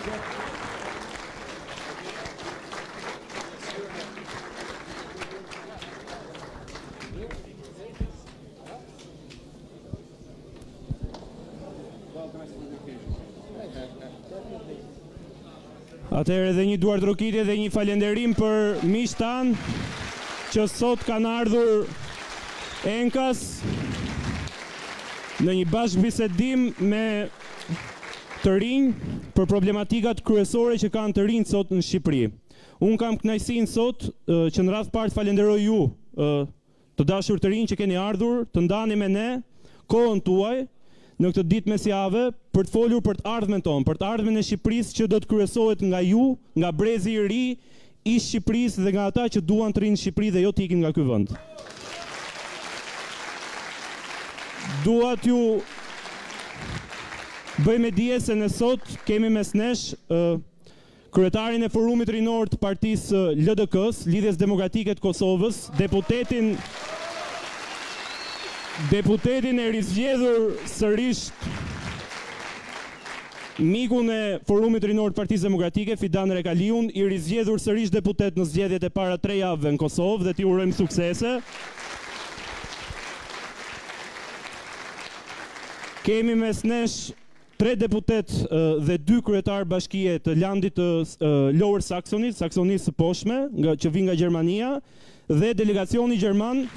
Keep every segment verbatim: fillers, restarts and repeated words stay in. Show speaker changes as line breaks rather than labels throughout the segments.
Atëherë edhe një duart rokitje dhe një falenderim për miqtë tanë që sot kanë ardhur Enkas në një bashkëbisedim me të rinj për problematikat kryesore që kanë të rinj sot në Shqipëri. Unë kam kënaqësinë sot që në radh parë falenderoj ju, të dashur të rinj që keni ardhur, të ndani me ne kohën tuaj në këtë ditë mesjavë për të folur për të ardhmen tonë, për të ardhmen e Shqipërisë që do të kryesohet nga ju, nga brezi i ri i Shqipërisë dhe nga ata që duan të rinë në Shqipëri dhe jo të ikin nga ky vend. Dua t'ju bëjmë dije se ne sot kemi mes nesh uh, kryetarin e Forumit Rinor të Partisë L D K-s, Lidhjes Demokratike të Kosovës, deputetin Deputetin e rizgjedhur sërish mikun e Forumit Rinor të Partisë Demokratike, Fidan Rekaliun, i rizgjedhur sërish deputet në zgjedhjet e para tre javëve në Kosovë dhe t'i urojmë suksese. Kemi mes nesh tre deputet uh, dhe dy kryetar bashkie të landit të uh, Lower Saxonit, Saksonisë së Poshtme, nga, që vijnë nga Gjermania, dhe delegacioni gjerman.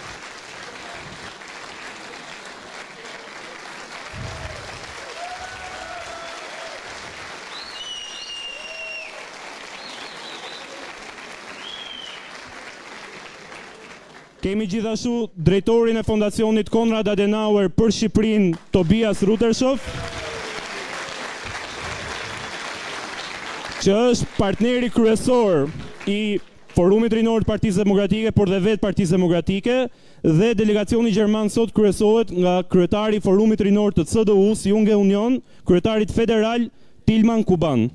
Kemi gjithashtu drejtorin e fondacionit Konrad Adenauer për Shqipërinë, Tobias Rutershoff, që është partneri kryesor i Forumit Rinor të Partisë Demokratike, por dhe vetë Partisë Demokratike, dhe delegacioni gjerman sot kryesohet nga kryetari i Forumit Rinor të C D U-s, Junge Union, kryetarit federal Tilman Kuban.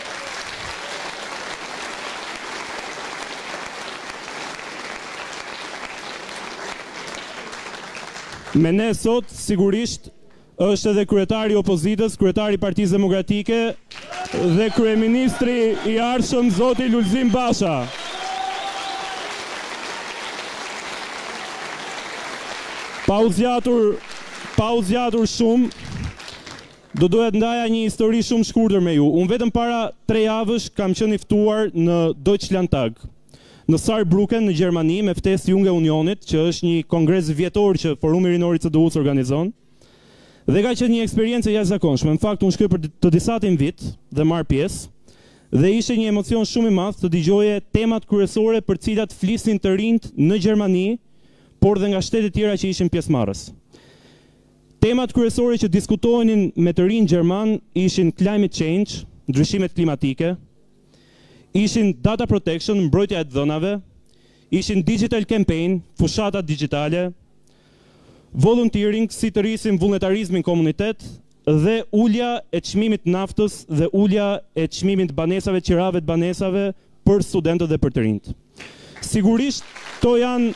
Me ne sot, sigurisht, është edhe kryetari i opozitës, kryetari i Partisë Demokratike dhe kryeministri i ardhshëm zoti Lulzim Basha. Pa u zgjatur, pa u zgjatur shumë, do doja të ndaja një histori shumë shkurtër me ju. Unë vetëm para tre javësh kam qenë i ftuar në Deutschlandtag, në Saarbrücken në Gjermani me ftesë Junge Unionit, që është një kongres vjetor që Forumi Rinor i C D U-s organizon. Dhe ka qenë një eksperiencë jashtëzakonshme. Në fakt unë shkoj për të disatin vit dhe marr pjesë, dhe ishte një emocion shumë i madh të dëgjoje temat kryesore për të cilat flisin të rinjt në Gjermani, por dhe nga shtete tjera që ishin pjesëmarrës. Temat kryesore që diskutoheshin me të rinj gjerman ishin climate change, ndryshimet klimatike, ishin data protection, mbrojtja e dhënave, ishin digital campaign, fushatat digjitale, volunteering, si të rrisim vullnetarizmin komunitet, dhe ulja e çmimit naftës dhe ulja e çmimit të banesave, qirave të banesave për studentët dhe për të rinjt. Sigurisht, to janë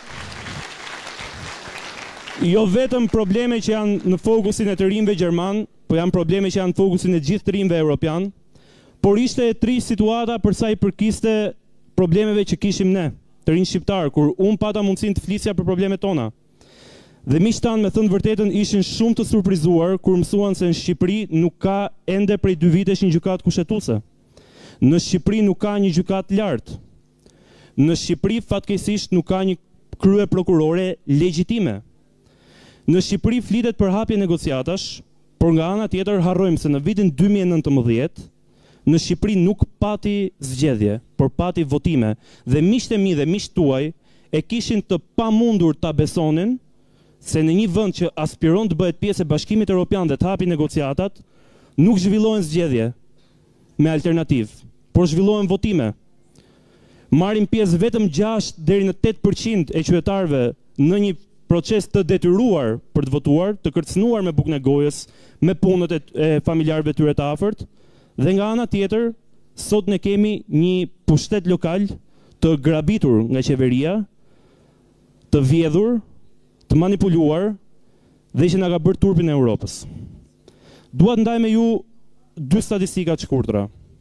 jo vetëm probleme që janë në fokusin e të rinjve gjerman, po janë probleme që janë në fokusin e gjithë të rinjve evropian, por ishte e tri situata për sa i përkiste problemeve që kishim ne, të rinj shqiptar, kur unë pata mundësin të flisja për problemet tona. Dhe miqtë tanë, me thënë vërtetën, ishin shumë të surprizuar kur mësuan se në Shqipëri nuk ka ende prej dy vitesh një gjykatë kushtetuese. Në Shqipëri nuk ka një gjykatë lartë. Në Shqipëri fatkeqësisht nuk ka një krye prokurore legjitime. Në Shqipëri flitet për hapje negociatash, por nga ana tjetër harrojmë se në vitin dy mijë e nëntëmbëdhjetë në Shqipëri nuk pati zgjedhje, por pati votime, dhe miqtë e mi dhe miqtë tuaj e kishin të pamundur ta besonin se në një vend që aspiron të bëhet pjesë e Bashkimit Evropian dhe të hapi negociatat, nuk zhvillohen zgjedhje me alternativë, por zhvillohen votime. Marrin pjesë vetëm gjashtë deri në tetë përqind e qytetarëve në një proces të detyruar për të votuar, të kërcënuar me bukën e gojës, me punët e familjarëve tyre të afërt. Dhe nga ana tjetër, sot ne kemi një pushtet lokal të grabitur nga qeveria, të vjedhur, të manipuluar dhe që na ka bërë turpin e Europës. Dua të ndaj me ju dy statistika të shkurtra.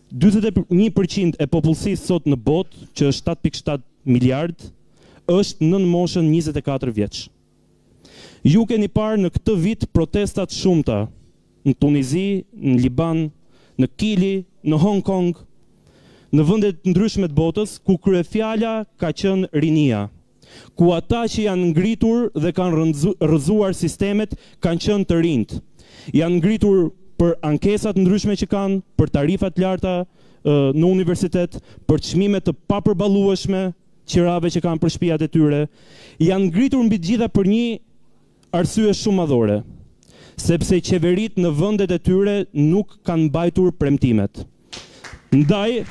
dyqizet e një përqind e popullsisë sot në botë, që është shtat pikë shtat miliard, është nën moshën njëzet e katër vjeç. Ju keni parë në këtë vit protestat shumëta në Tunizi, në Liban, në Kili, në Hong Kong, në vendet ndryshme të botës, ku kryefjala ka qenë rinia, ku ata që janë ngritur dhe kanë rrëzuar sistemet kanë qenë të rinjt. Janë ngritur për ankesat ndryshme që kanë, për tarifat larta uh, në universitet, për çmime të papërballueshme, qirave që kanë për shtëpiat e tyre. Janë ngritur mbi të gjitha për një arsye shumë madhore, sepse qeverit në vendet e tyre nuk kanë mbajtur premtimet. Ndaj,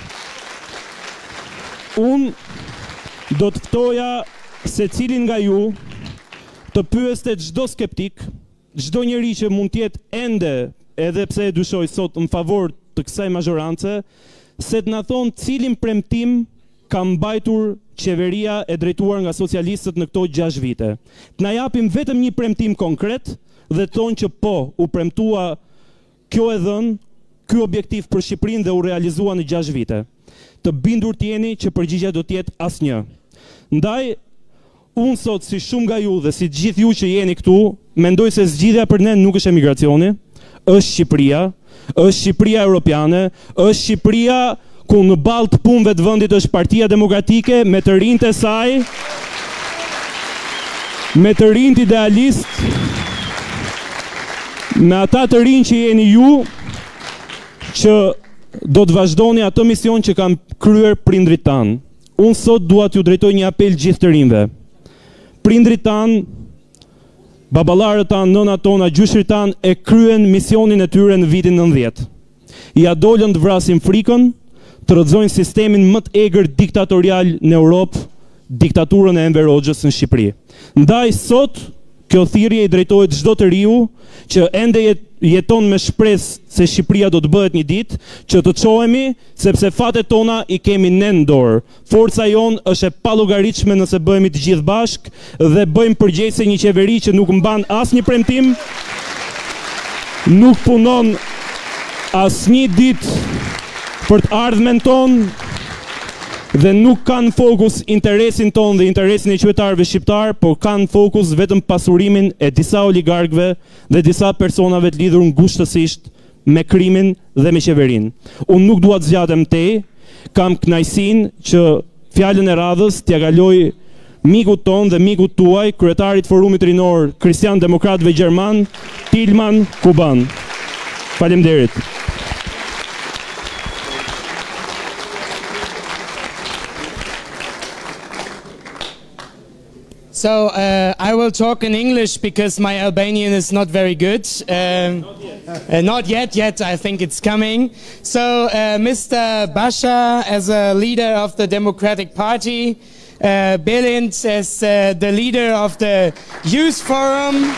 unë do të ftoja se cilin nga ju të pyeste çdo skeptik, çdo njeri që mund të jetë ende, edhe pse e dyshoj sot, në favor të kësaj mazhorance, se të na thonë cilin premtim ka mbajtur qeveria e drejtuar nga socialistët në këto gjashtë vite. Të na japim vetëm një premtim konkret dhe thonë që po, u premtua kjo e dhënë, ky objektiv për Shqipërinë dhe u realizua në gjashtë vite. Të bindur të jeni që përgjigjja do të jetë asnjë. Ndaj, unë sot si shumë nga ju dhe si gjithë ju që jeni këtu, mendoj se zgjidhja për ne nuk është emigracioni, është Shqipëria, është Shqipëria europiane, është Shqipëria ku në ballë të punëve të vendit është Partia Demokratike me të rinjtë e saj, me të rinjtë idealist, me ata të rinj që jeni ju, që do të vazhdoni atë mision që kam kryer prindrit tanë. Unë sot dua t'ju drejtoj një apel gjithë të rinjve. Prindrit tanë, baballarët tanë, nënat tona, gjyshrit tanë e kryen misionin e tyre në vitin nëntëdhjetë. Ja dolën të vrasin frikën, të rrëzojnë sistemin më të egër diktatorial në Europë, diktaturën e Enver Hoxhës në Shqipëri. Ndaj sot, kjo thirrje i drejtohet çdo të riu që ende jeton me shpresë se Shqipëria do të bëhet një ditë, që të çohemi sepse fatet tona i kemi ne në dorë. Forca jon është e pallogaritshme nëse bëhemi të gjithë bashk dhe bëjmë përgjegjëse një qeveri që nuk mban asnjë premtim, nuk punon asnjë ditë për të ardhmen tonë dhe nuk kanë fokus interesin tonë dhe interesin e qytetarëve shqiptar, por kanë fokus vetëm pasurimin e disa oligarkëve dhe disa personave të lidhur ngushtësisht me krimin dhe me qeverinë. Unë nuk dua të zgjatem tej, kam kënaqësinë që fjalën e radhës t'ia kaloj mikut ton dhe mikut tuaj, kryetarit Forumit Rinor Kristian Demokratëve Gjerman, Tilman Kuban. Faleminderit.
So uh, I will talk in English because my Albanian is not very good. Um, not yet. Uh, not yet, yet I think it's coming. So uh, Mister Basha as a leader of the Democratic Party, uh, Bülent as uh, the leader of the Youth Forum.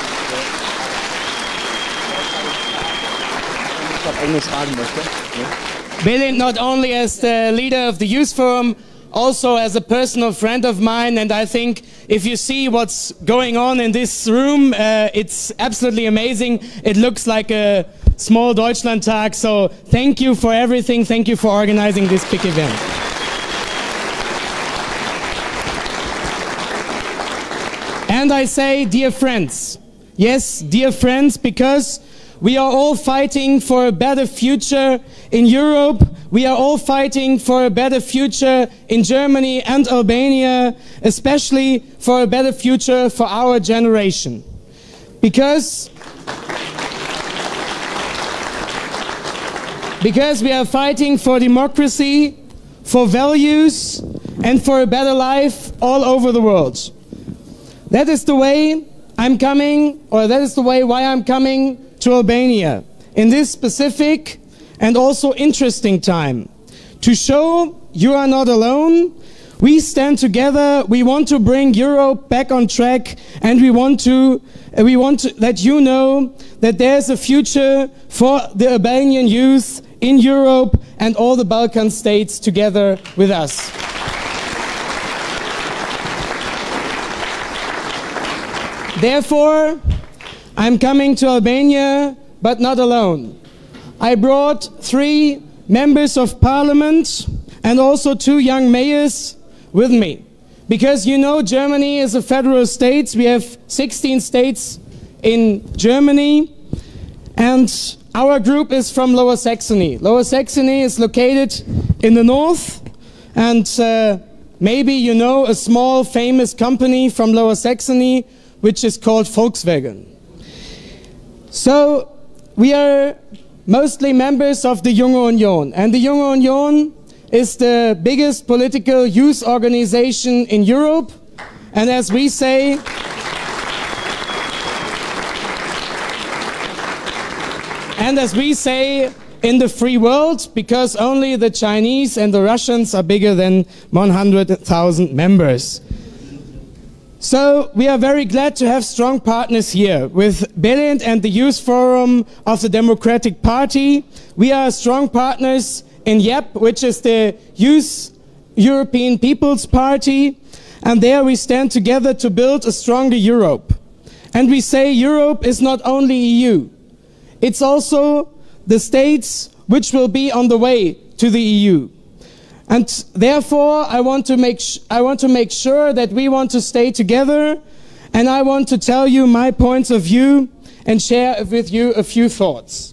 Bülent not only as the leader of the Youth Forum, also as a personal friend of mine, and I think if you see what's going on in this room, uh, it's absolutely amazing. It looks like a small Deutschlandtag, so thank you for everything. Thank you for organizing this big event. And I say, dear friends, yes, dear friends, because we are all fighting for a better future in Europe. We are all fighting for a better future in Germany and Albania, especially for a better future for our generation. Because, because we are fighting for democracy, for values, and for a better life all over the world. That is the way I'm coming, or that is the way why I'm coming to Albania in this specific and also interesting time, to show you are not alone. We stand together. We want to bring Europe back on track, and we want to uh, we want to let you know that there's a future for the Albanian youth in Europe and all the Balkan states together with us. Therefore, I'm coming to Albania, but not alone. I brought three members of parliament and also two young mayors with me. Because you know, Germany is a federal state. We have sixteen states in Germany, and our group is from Lower Saxony. Lower Saxony is located in the north, and uh, maybe you know a small famous company from Lower Saxony, which is called Volkswagen. So we are mostly members of the Junge Union, and the Junge Union is the biggest political youth organization in Europe, and as we say, and as we say in the free world, because only the Chinese and the Russians are bigger than one hundred thousand members. So we are very glad to have strong partners here with Billund and the Youth Forum of the Democratic Party. We are strong partners in Y E P, which is the Youth European People's Party, and there we stand together to build a stronger Europe. And we say Europe is not only E U, it's also the states which will be on the way to the E U. And therefore, I want to make sh I want to make sure that we want to stay together, and I want to tell you my points of view and share with you a few thoughts.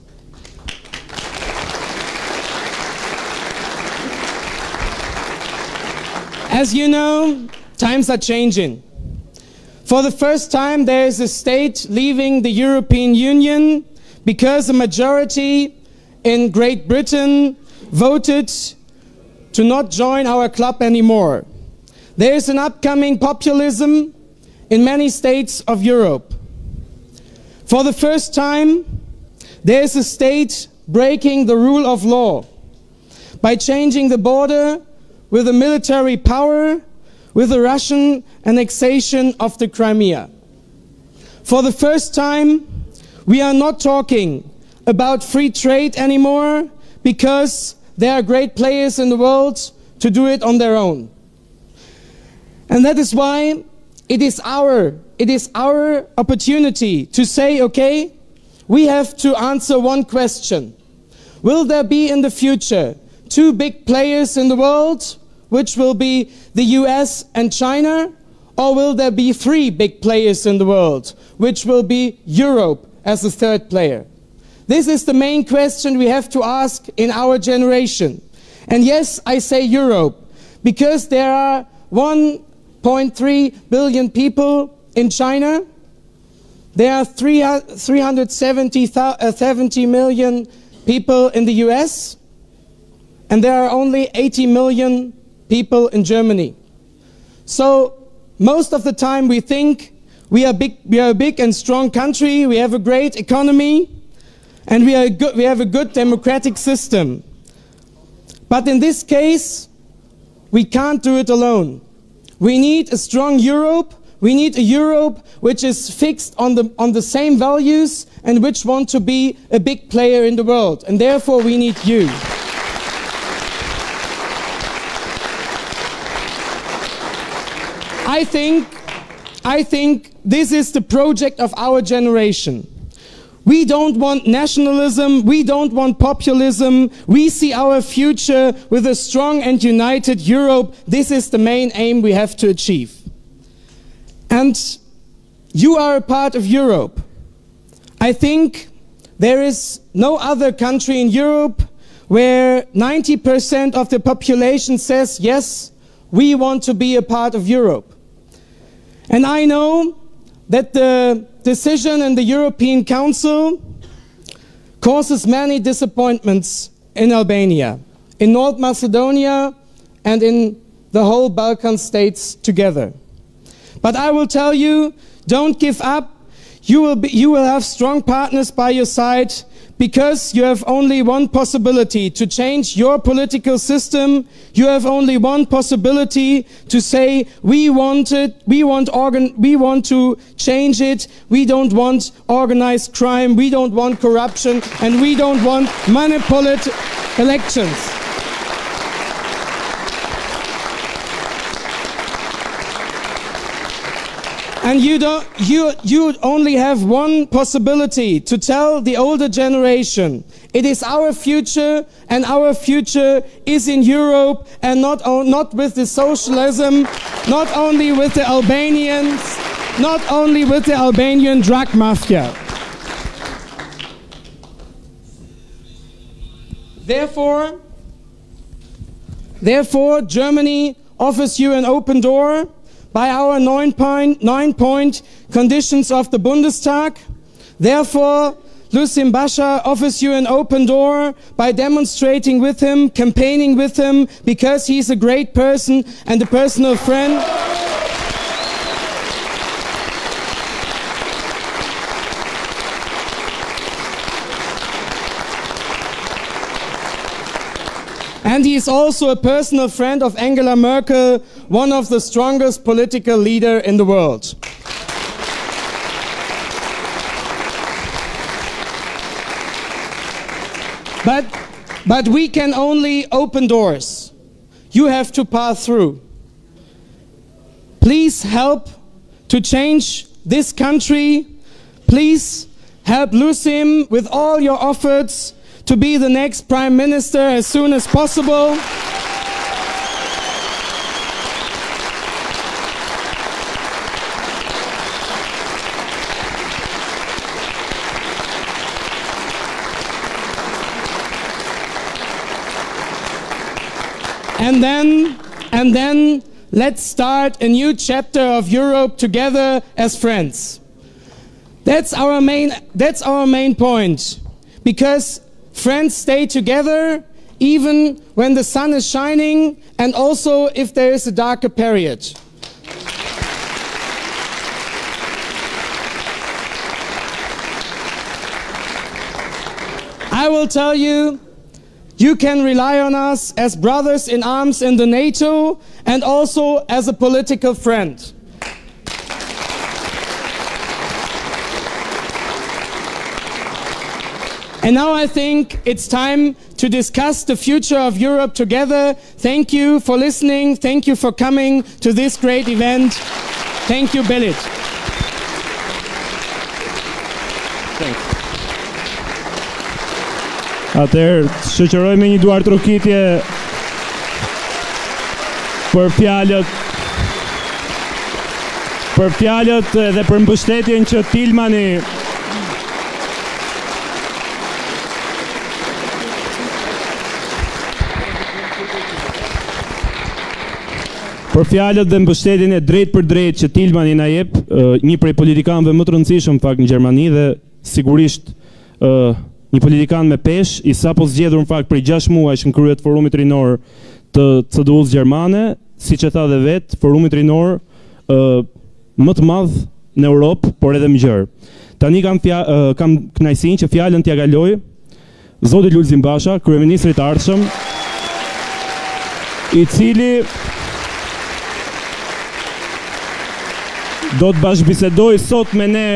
As you know, times are changing. For the first time, there is a state leaving the European Union because a majority in Great Britain voted to not join our club anymore. There is an upcoming populism in many states of Europe. For the first time, there is a state breaking the rule of law by changing the border with a military power, with the Russian annexation of the Crimea. For the first time, we are not talking about free trade anymore because there are great players in the world to do it on their own. And that is why it is our, it is our opportunity to say, okay, we have to answer one question. Will there be in the future two big players in the world, which will be the U S and China, or will there be three big players in the world, which will be Europe as the third player? This is the main question we have to ask in our generation. And yes, I say Europe, because there are one point three billion people in China, there are three hundred seventy million people in the U S, and there are only eighty million people in Germany. So most of the time we think we are big, we are a big and strong country, we have a great economy, and we, are good, we have a good democratic system. But in this case, we can't do it alone. We need a strong Europe. We need a Europe which is fixed on the, on the same values and which want to be a big player in the world. And therefore we need you. I think, I think this is the project of our generation. We don't want nationalism, we don't want populism, we see our future with a strong and united Europe. This is the main aim we have to achieve. And you are a part of Europe. I think there is no other country in Europe where ninety percent of the population says, yes, we want to be a part of Europe. And I know that the decision in the European Council causes many disappointments in Albania, in North Macedonia, and in the whole Balkan states together. But I will tell you, don't give up. You will, be, you will have strong partners by your side, because you have only one possibility to change your political system. You have only one possibility to say, we want it, we want, organ, we want to change it, we don't want organized crime, we don't want corruption, and we don't want manipulated elections. And you don't, you, you only have one possibility to tell the older generation, it is our future, and our future is in Europe, and not, not with the socialism, not only with the Albanians, not only with the Albanian drug mafia. Therefore, therefore, Germany offers you an open door by our nine point, nine point conditions of the Bundestag. Therefore, Lucien Bascha offers you an open door by demonstrating with him, campaigning with him, because he's a great person and a personal friend. And he is also a personal friend of Angela Merkel, one of the strongest political leaders in the world. But, but we can only open doors. You have to pass through. Please help to change this country. Please help Lucien with all your efforts to be the next Prime Minister as soon as possible. And then, and then let's start a new chapter of Europe together as friends. That's our main, that's our main point. Because friends stay together even when the sun is shining, and also if there is a darker period. I will tell you, you can rely on us as brothers in arms in the NATO, and also as a political friend. And now I think it's time to discuss the future of Europe together. Thank you for listening. Thank you for coming to this great event. Thank you, Belit.
Thanks. Atëherë, shoqërojmë një duar trokitje për fjalët për fjalët dhe për mbështetjen që Tilmani Për fjalët dhe mbështetjen e drejt për drejt që Tilmani na jep, një prej politikanëve më të rëndësishëm fakt në Gjermani dhe sigurisht një politikan me peshë, i sapo zgjedhur në fakt prej gjashtë muajsh në krye të forumit rinor të C D U-s gjermane, siç e tha dhe vet, forumi rinor më të madh në Europë, por edhe më gjerë. Tani kam kam kënaqësinë që fjalën t'ia kaloj zotit Lulzim Basha, kryeministrit të ardhshëm, i cili do të bashkëbisedoj sot me ne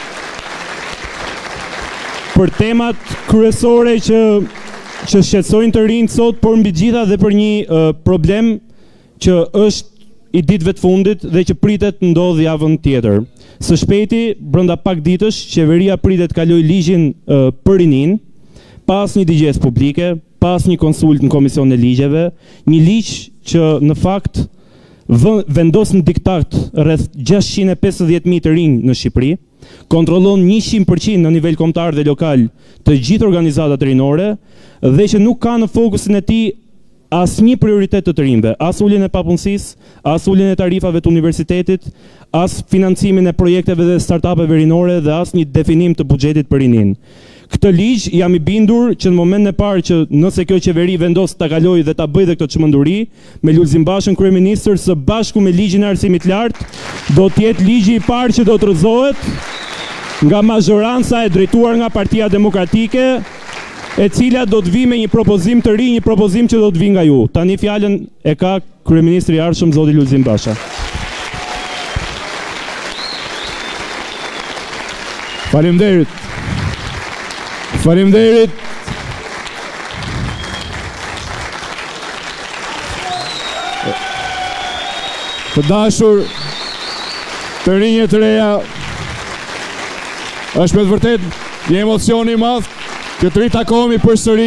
për temat kryesore që që shqetësojnë të rinjt sot, por mbi gjitha dhe për një uh, problem që është i ditëve të fundit dhe që pritet ndodh javën tjetër. Së shpejti, brenda pak ditësh, qeveria pritet kaloj ligjin uh, për rinin, pas një digjes publike, pas një konsult në Komision e Ligjeve, një ligj që në fakt vendos në diktat rreth gjashtëqind e pesëdhjetë mijë të rinj në Shqipëri, kontrollon njëqind përqind në nivel kombëtar dhe lokal të gjithë organizatat rinore dhe që nuk ka në fokusin e tij asnjë prioritet të të rinjve, as uljen e papunësisë, as uljen e tarifave të universitetit, as financimin e projekteve dhe startupeve rinore dhe as një definim të buxhetit për rinin. Këtë ligj jam i bindur që në momentin e parë që nëse kjo qeveri vendos ta kalojë dhe ta bëjë dhe këtë çmenduri me Lulzim Bashën kryeministër së bashku me ligjin e arsimit lart, do të jetë ligji i parë që do të rrëzohet nga mazhoranca e drejtuar nga Partia Demokratike, e cila do të vi me një propozim të ri, një propozim që do të vi nga ju. Tani fjalën e ka kryeministri i ardhshëm zoti Lulzim Basha.
Faleminderit. Faleminderit. Të dashur, të rinjë të reja, është me të vërtet një emocion i madh që të ritakohemi përsëri.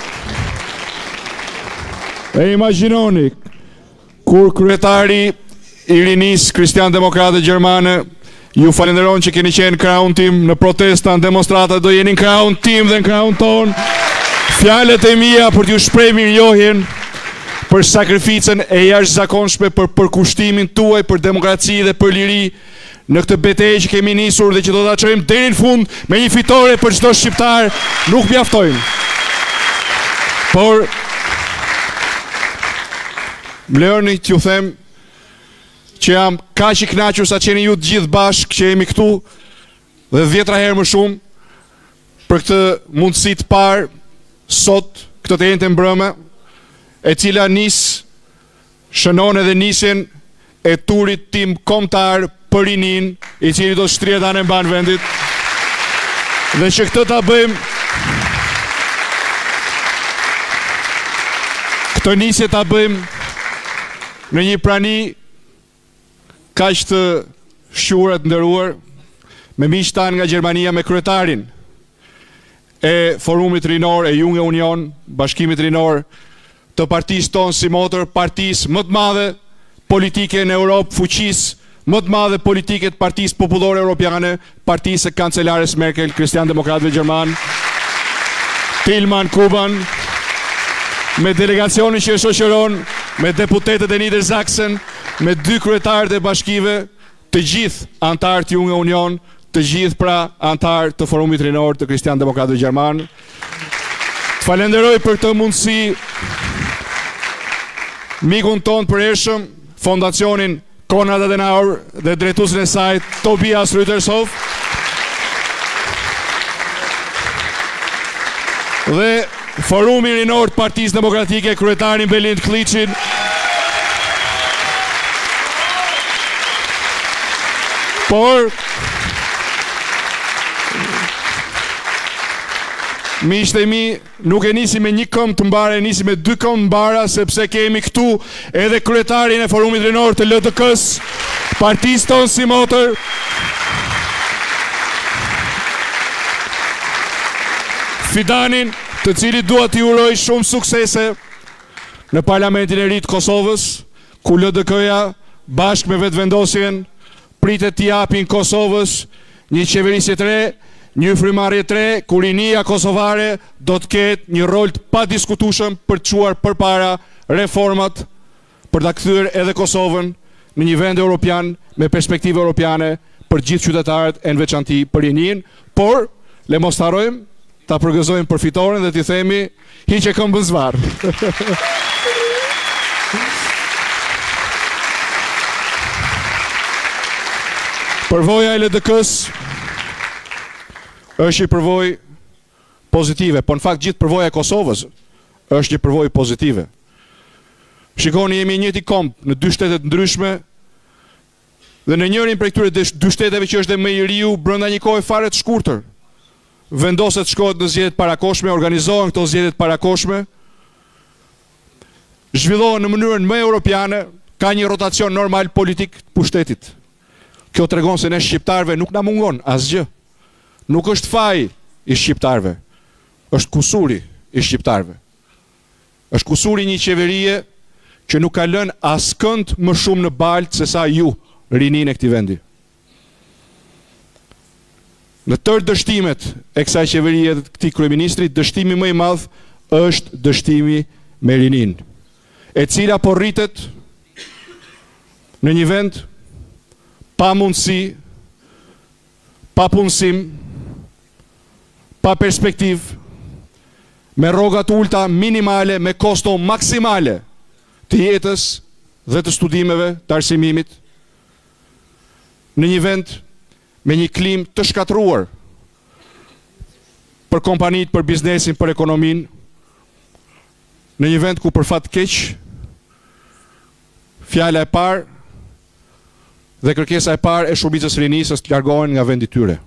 E imagjinoni kur kryetari i rinis Kristian Demokrate Gjermane ju falenderon që keni qenë krahun tim në protesta, në demonstrata, do jeni në krahun tim dhe në krahun ton. Fjalët e mia për t'ju shpreh mirënjohjen për sakrificën e jashtëzakonshme për përkushtimin tuaj për demokraci dhe për liri në këtë betejë që kemi nisur dhe që do ta çojmë deri në fund me një fitore për çdo shqiptar, nuk mjaftojnë. Por më lërni t'ju them që jam kaq i kënaqur sa që jeni ju të gjithë bashkë që jemi këtu dhe dhjetra herë më shumë për këtë mundësi të parë sot, këtë të njëjtën mbrëmë, e cila nis shënon edhe nisjen e turit tim kombëtar për rinin, i cili do shtrihet anë mban vendit. Dhe që këtë ta bëjmë, këtë nisje ta bëjmë në një prani kaq të shquar të nderuar, me miq tanë nga Gjermania, me kryetarin e Forumit Rinor, e Junge Union, Bashkimit Rinor, të partisë tonë si motor, partisë më të madhe politike në Europë, fuqisë më të madhe politike të Partisë Popullore Europiane, partisë e kancelares Merkel, Kristian Demokratëve Gjerman, Tilman Kuban, me delegacionin që e shoqëron, me deputetët e Niedersachsen, me dy kryetarët e bashkive, të gjithë antarët të Junge Union, të gjithë pra antarë të Forumit Rinor të Kristian Demokratëve Gjerman. Të falenderoj për këtë mundësi mikun tonë për hershëm, fondacionin Konrad Adenauer dhe drejtuesin e saj Tobias Rütershoff. Dhe Forumi Rinor të Partisë Demokratike, kryetarin Belind Kliçin. Por miqtë e mi, nuk e nisi me një këmbë të mbarë, e nisi me dy këmbë të mbara, sepse kemi këtu edhe kryetarin e Forumit Rinor të L D K-s, partisë tonë si motor, Fidanin, të cilit dua t'i uroj shumë suksese në Parlamentin e ri të Kosovës, ku L D K-ja bashkë me vetëvendosjen pritet t'i japin Kosovës një qeverisje të re, një frymarrje të re, ku rinia kosovare do të ketë një rol të padiskutueshëm për të çuar përpara reformat për ta kthyer edhe Kosovën në një vend europian me perspektivë europiane për gjithë qytetarët, e në veçanti për rinin. Por le mos harrojmë ta përgëzojmë për fitoren dhe t'i themi hiqe këmbën zvarr. Përvoja e L D K-s është një përvojë pozitive, po në fakt gjithë përvoja e Kosovës është një përvojë pozitive. Shikoni, jemi njëti komp në dy shtete të ndryshme dhe në njërin prej këtyre dy shteteve që është dhe më i riu, brenda një kohe fare të shkurtër, vendoset shkohet në zgjedhjet parakoshme, organizohen këto zgjedhjet parakoshme, zhvillohen në mënyrën më europiane, ka një rotacion normal politik të pushtetit. Kjo tregon se ne shqiptarve nuk na mungon asgjë. Nuk është faj i shqiptarve, është kusuri i shqiptarve. Është kusuri një qeverie që nuk ka lënë askënd më shumë në baltë se sa ju, rinin e këtij vendi. Në tërë dështimet e kësaj qeverie dhe këtij kryeministrit, dështimi më i madh është dështimi me rinin, e cila po rritet në një vend pa mundësi, pa punësim, pa perspektiv, me rrogat ulta minimale, me kosto maksimale të jetës dhe të studimeve, të arsimimit, në një vend me një klim të shkatruar për kompanit, për biznesin, për ekonomin, në një vend ku për fat keq, fjala e parë dhe kërkesa e parë e shumicës rinisë të largohen nga vendi tyre.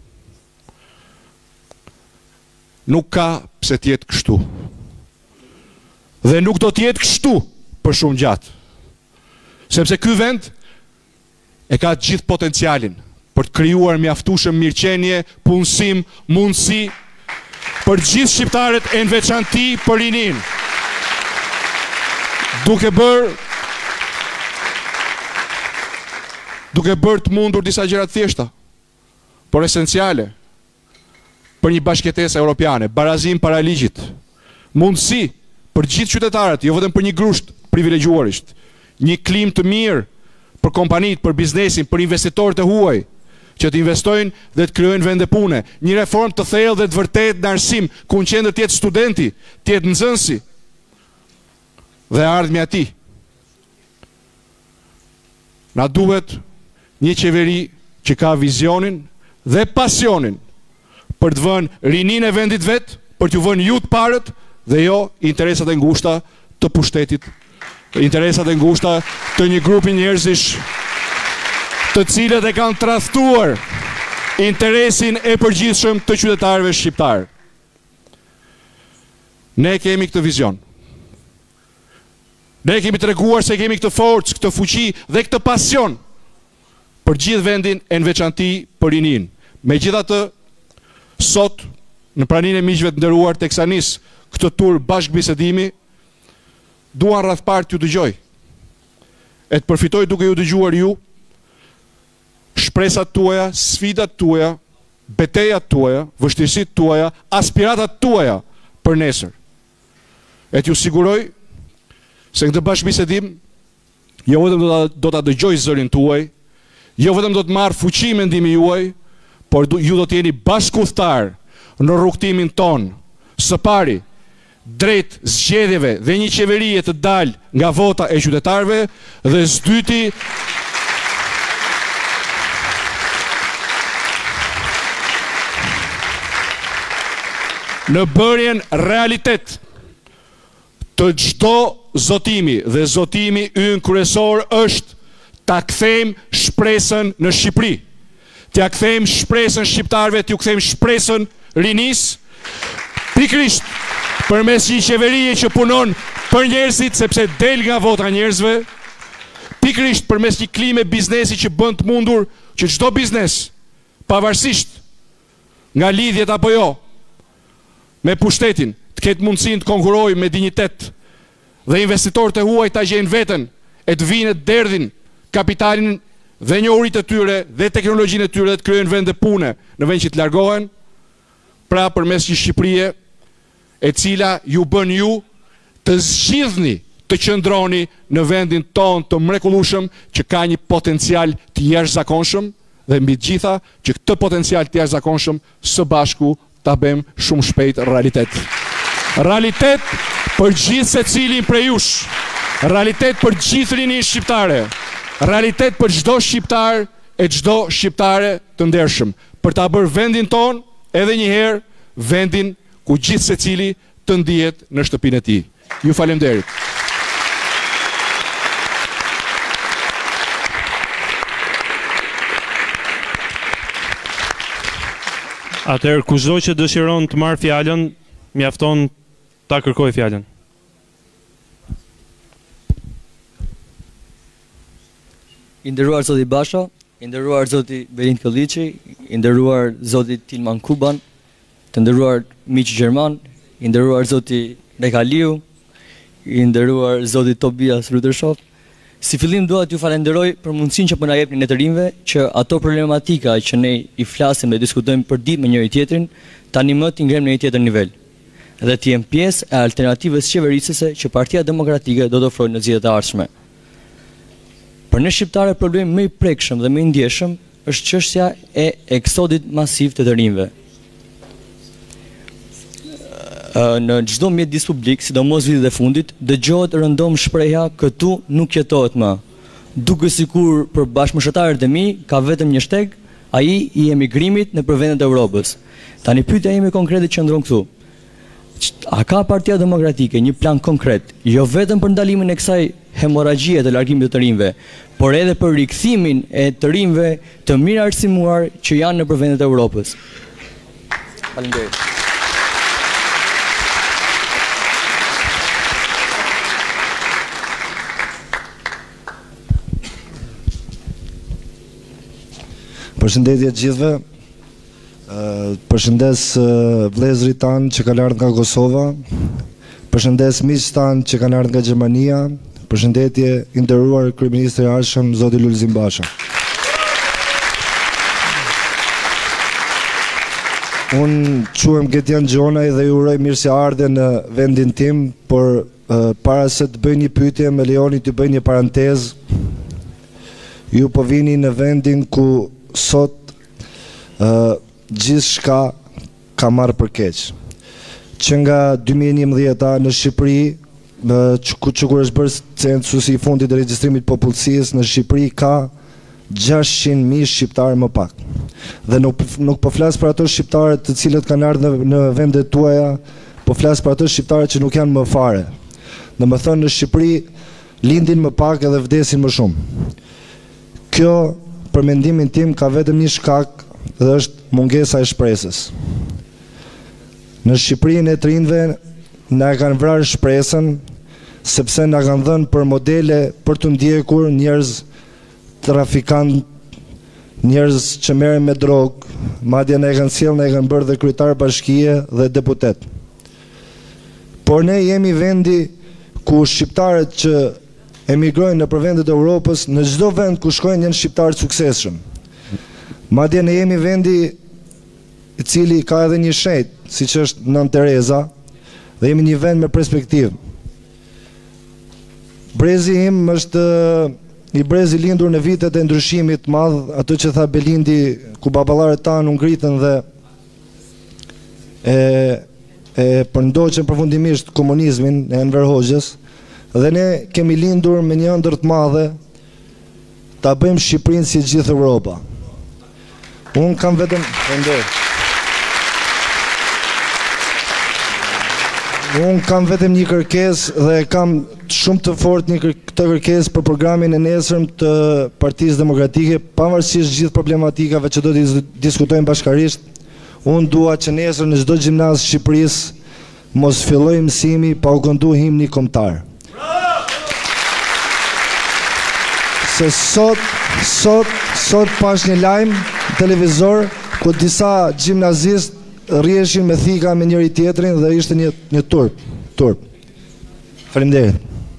Nuk ka pse t'jetë kështu. Dhe nuk do t'jetë kështu për shumë gjatë. Sepse ky vend e ka gjithë potencialin për të krijuar mjaftueshëm mirëqenie, punësim, mundësi për gjithë shqiptarët e në veçanti për rinin. Duke bërë duke bërë të mundur disa gjëra të thjeshta, por esenciale për një bashkëtesë europiane, barazim para ligjit, mundësi për gjithë qytetarët, jo vetëm për një grusht privilegjuarisht, një klim të mirë për kompanitë, për biznesin, për investitorët e huaj, që të investojnë dhe të krijojnë vende pune, një reformë të thellë dhe të vërtetë në arsim, ku në qendër të jetë studenti, të jetë nxënësi dhe ardhmja e tij. Na duhet një qeveri që ka vizionin dhe pasionin për të vënë rinin e vendit vet, për t'u vënë ju të parët dhe jo interesat e ngushta të pushtetit, interesat e ngushta të një grupi njerëzish të cilët e kanë tradhtuar interesin e përgjithshëm të qytetarëve shqiptar. Ne kemi këtë vizion. Ne kemi treguar se kemi këtë forcë, këtë fuqi dhe këtë pasion për gjithë vendin e në veçanti për rinin. Megjithatë, sot në praninë e miqve të nderuar teksa nis këtë tur bashkë bisedimi, duan rreth parë t'ju dëgjoj. E të përfitoj duke ju dëgjuar ju shpresat tuaja, sfidat tuaja, betejat tuaja, vështirësitë tuaja, aspiratat tuaja për nesër. E t'ju siguroj se këtë bashkë bisedim jo vetëm do ta dëgjoj zërin tuaj, jo vetëm do të marr fuqi mendimi juaj, por ju do të jeni bashkëudhtar në rrugtimin ton, së pari drejt zgjedhjeve dhe një qeverie të dalë nga vota e qytetarëve, dhe së dyti në bërjen realitet të çdo zotimi, dhe zotimi ynë kryesor është ta kthejmë shpresën në Shqipëri. T'ja kthejmë shpresën shqiptarëve, t'ju kthejmë shpresën rinis, pikërisht përmes një qeverie që punon për njerëzit, sepse del nga vota njerëzve, pikërisht përmes një klime biznesi që bën të mundur që çdo biznes, pavarësisht nga lidhjet apo jo me pushtetin, të ketë mundësinë të konkurojë me dinjitet dhe investitorët e huaj ta gjejnë veten e të vinë të derdhin kapitalin dhe njohuritë e tyre dhe teknologjinë e tyre, të krijojnë vende pune në vend që të largohen, pra përmes një Shqipërie e cila ju bën ju të zgjidhni të qëndroni në vendin ton të mrekullueshëm që ka një potencial të jashtëzakonshëm, dhe mbi të gjitha që këtë potencial të jashtëzakonshëm së bashku ta bëjmë shumë shpejt realitet. Realitet për gjithë secilin prej jush, realitet për gjithë rinin shqiptare, realitet për çdo shqiptar e çdo shqiptare të ndershëm, për ta bërë vendin ton edhe një herë vendin ku gjithë secili të ndihet në shtëpinë e tij. Ju falenderit.
Atëherë kushdo që dëshiron të marrë fjalën, mjafton ta kërkoj fjalën.
I nderuar zoti Basha, i nderuar zoti Berind Kolliçi, i nderuar zoti Tilman Kuban, të nderuar miq gjerman, i nderuar zoti Rekaliu, i nderuar zoti Tobias Rudershov. Si fillim dua t'ju falenderoj për mundësinë që po na jepni ne të rinjve, që ato problematika që ne i flasim dhe diskutojmë për ditë me njëri tjetrin, tani më t'i ngrem në një tjetër nivel. Dhe të jem pjesë e alternativës qeverisëse që Partia Demokratike do të ofrojë në zgjedhjet e ardhshme. Për ne shqiptarë problemi më i prekshëm dhe më i ndjeshëm është çështja e eksodit masiv të të rinjve. Në çdo mjedis publik, sidomos vitet e fundit, dëgjohet rëndom shpreha këtu nuk jetohet më. Duke sikur për bashkëmoshatarët e mi ka vetëm një shteg, ai i emigrimit në vendet e Evropës. Tani pyetja ime konkrete qëndron këtu. A ka Partia Demokratike një plan konkret, jo vetëm për ndalimin e kësaj hemoragjie të largimit të rinjve, por edhe për rikthimin e të rinjve të mirë arsimuar që janë në vendet e Evropës? Faleminderit.
Përshëndetje gjithëve. Përshëndes vëllezërit tanë që kanë ardhur nga Kosova. Përshëndes miqtë tanë që kanë ardhur nga Gjermania. Përshëndetje i nderuar kryeministri i ardhshëm zoti Lulzim Basha. Unë quhem Getian Gjonaj dhe ju uroj mirëseardhje në vendin tim, por uh, para se të bëj një pyetje, më lejoni të bëj një parantezë. Ju po vini në vendin ku sot uh, gjithçka ka marrë për keq. Që nga dy mijë e njëmbëdhjetë në Shqipëri, uh, që, që kur është bërë censusi i fundit të regjistrimit popullsisë, në Shqipëri ka gjashtëqind mijë shqiptarë më pak. Dhe nuk, nuk po flas për ato shqiptarë të cilët kanë ardhur në, në vendet tuaja, po flas për ato shqiptarë që nuk janë më fare. Domethënë në Shqipëri lindin më pak edhe vdesin më shumë. Kjo, për mendimin tim, ka vetëm një shkak dhe është mungesa e shpresës. Në Shqipërinë e të rinjve na e kanë vrarë shpresën, sepse na kanë dhënë për modele për të ndjekur njerëz trafikant, njerëz që merren me drogë, madje na e kanë sjellë, na e kanë bërë dhe kryetar bashkie dhe deputet. Por ne jemi vendi ku shqiptarët që emigrojnë nëpër vendet e Europës, në çdo vend ku shkojnë janë shqiptarë të suksesshëm. Madje ne jemi vendi i cili ka edhe një shenjtë, siç është Nën Tereza, dhe jemi një vend me perspektivë. Brezi im është një brez i lindur në vitet e ndryshimit madh, ato që tha Belindi, ku baballarët tanë u ngritën dhe e, e përndoqën përfundimisht komunizmin e Enver Hoxhës, dhe ne kemi lindur me një ëndër të madhe ta bëjmë Shqipërinë si gjithë Europa. Unë kam vetëm ndër. Unë kam vetëm një kërkesë dhe kam shumë të fortë një këtë kërkesë për programin e nesërm të Partisë Demokratike, pavarësisht gjithë problematikave që do të diskutojmë bashkarisht. Unë dua që nesër në çdo gjimnaz Shqipërisë mos fillojë mësimi pa u kënduar himni kombëtar. Se sot, sot, sot pash një lajm në televizor ku disa gjimnazistë rrieshin me thika me njëri tjetrin dhe ishte një, një turp. turp. Faleminderit.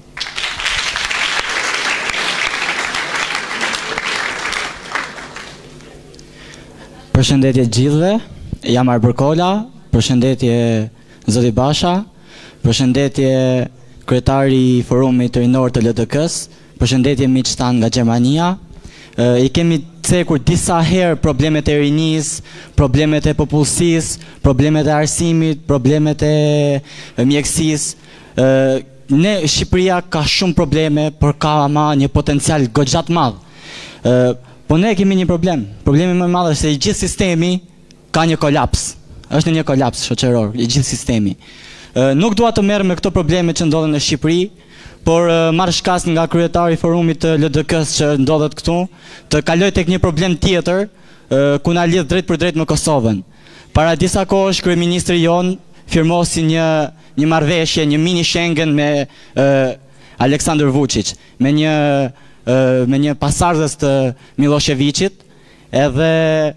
Përshëndetje gjithëve, jam Arbër Kola, përshëndetje zoti Basha, përshëndetje kryetari i forumit rinor të L D K-s, përshëndetje miq tan nga Gjermania. I kemi cekur disa herë problemet e rinis, problemet e popullsisë, problemet e arsimit, problemet e mjekësisë. Ne, Shqipëria ka shumë probleme, por ka ama një potencial goxha të madh. Po ne kemi një problem. Problemi më i madh është se i gjithë sistemi ka një kolaps. Është në një kolaps shoqëror, i gjithë sistemi. Nuk dua të merrem me këto probleme që ndodhen në Shqipëri, por marr shkas nga kryetari i forumit të L D K-s që ndodhet këtu, të kaloj tek një problem tjetër, ku na lidh drejt për drejt me Kosovën. Para disa kohësh kryeministri jon firmosi një një marrëveshje, një mini Schengen me Aleksandar Vučić, me një me një pasardhës të Miloševićit, edhe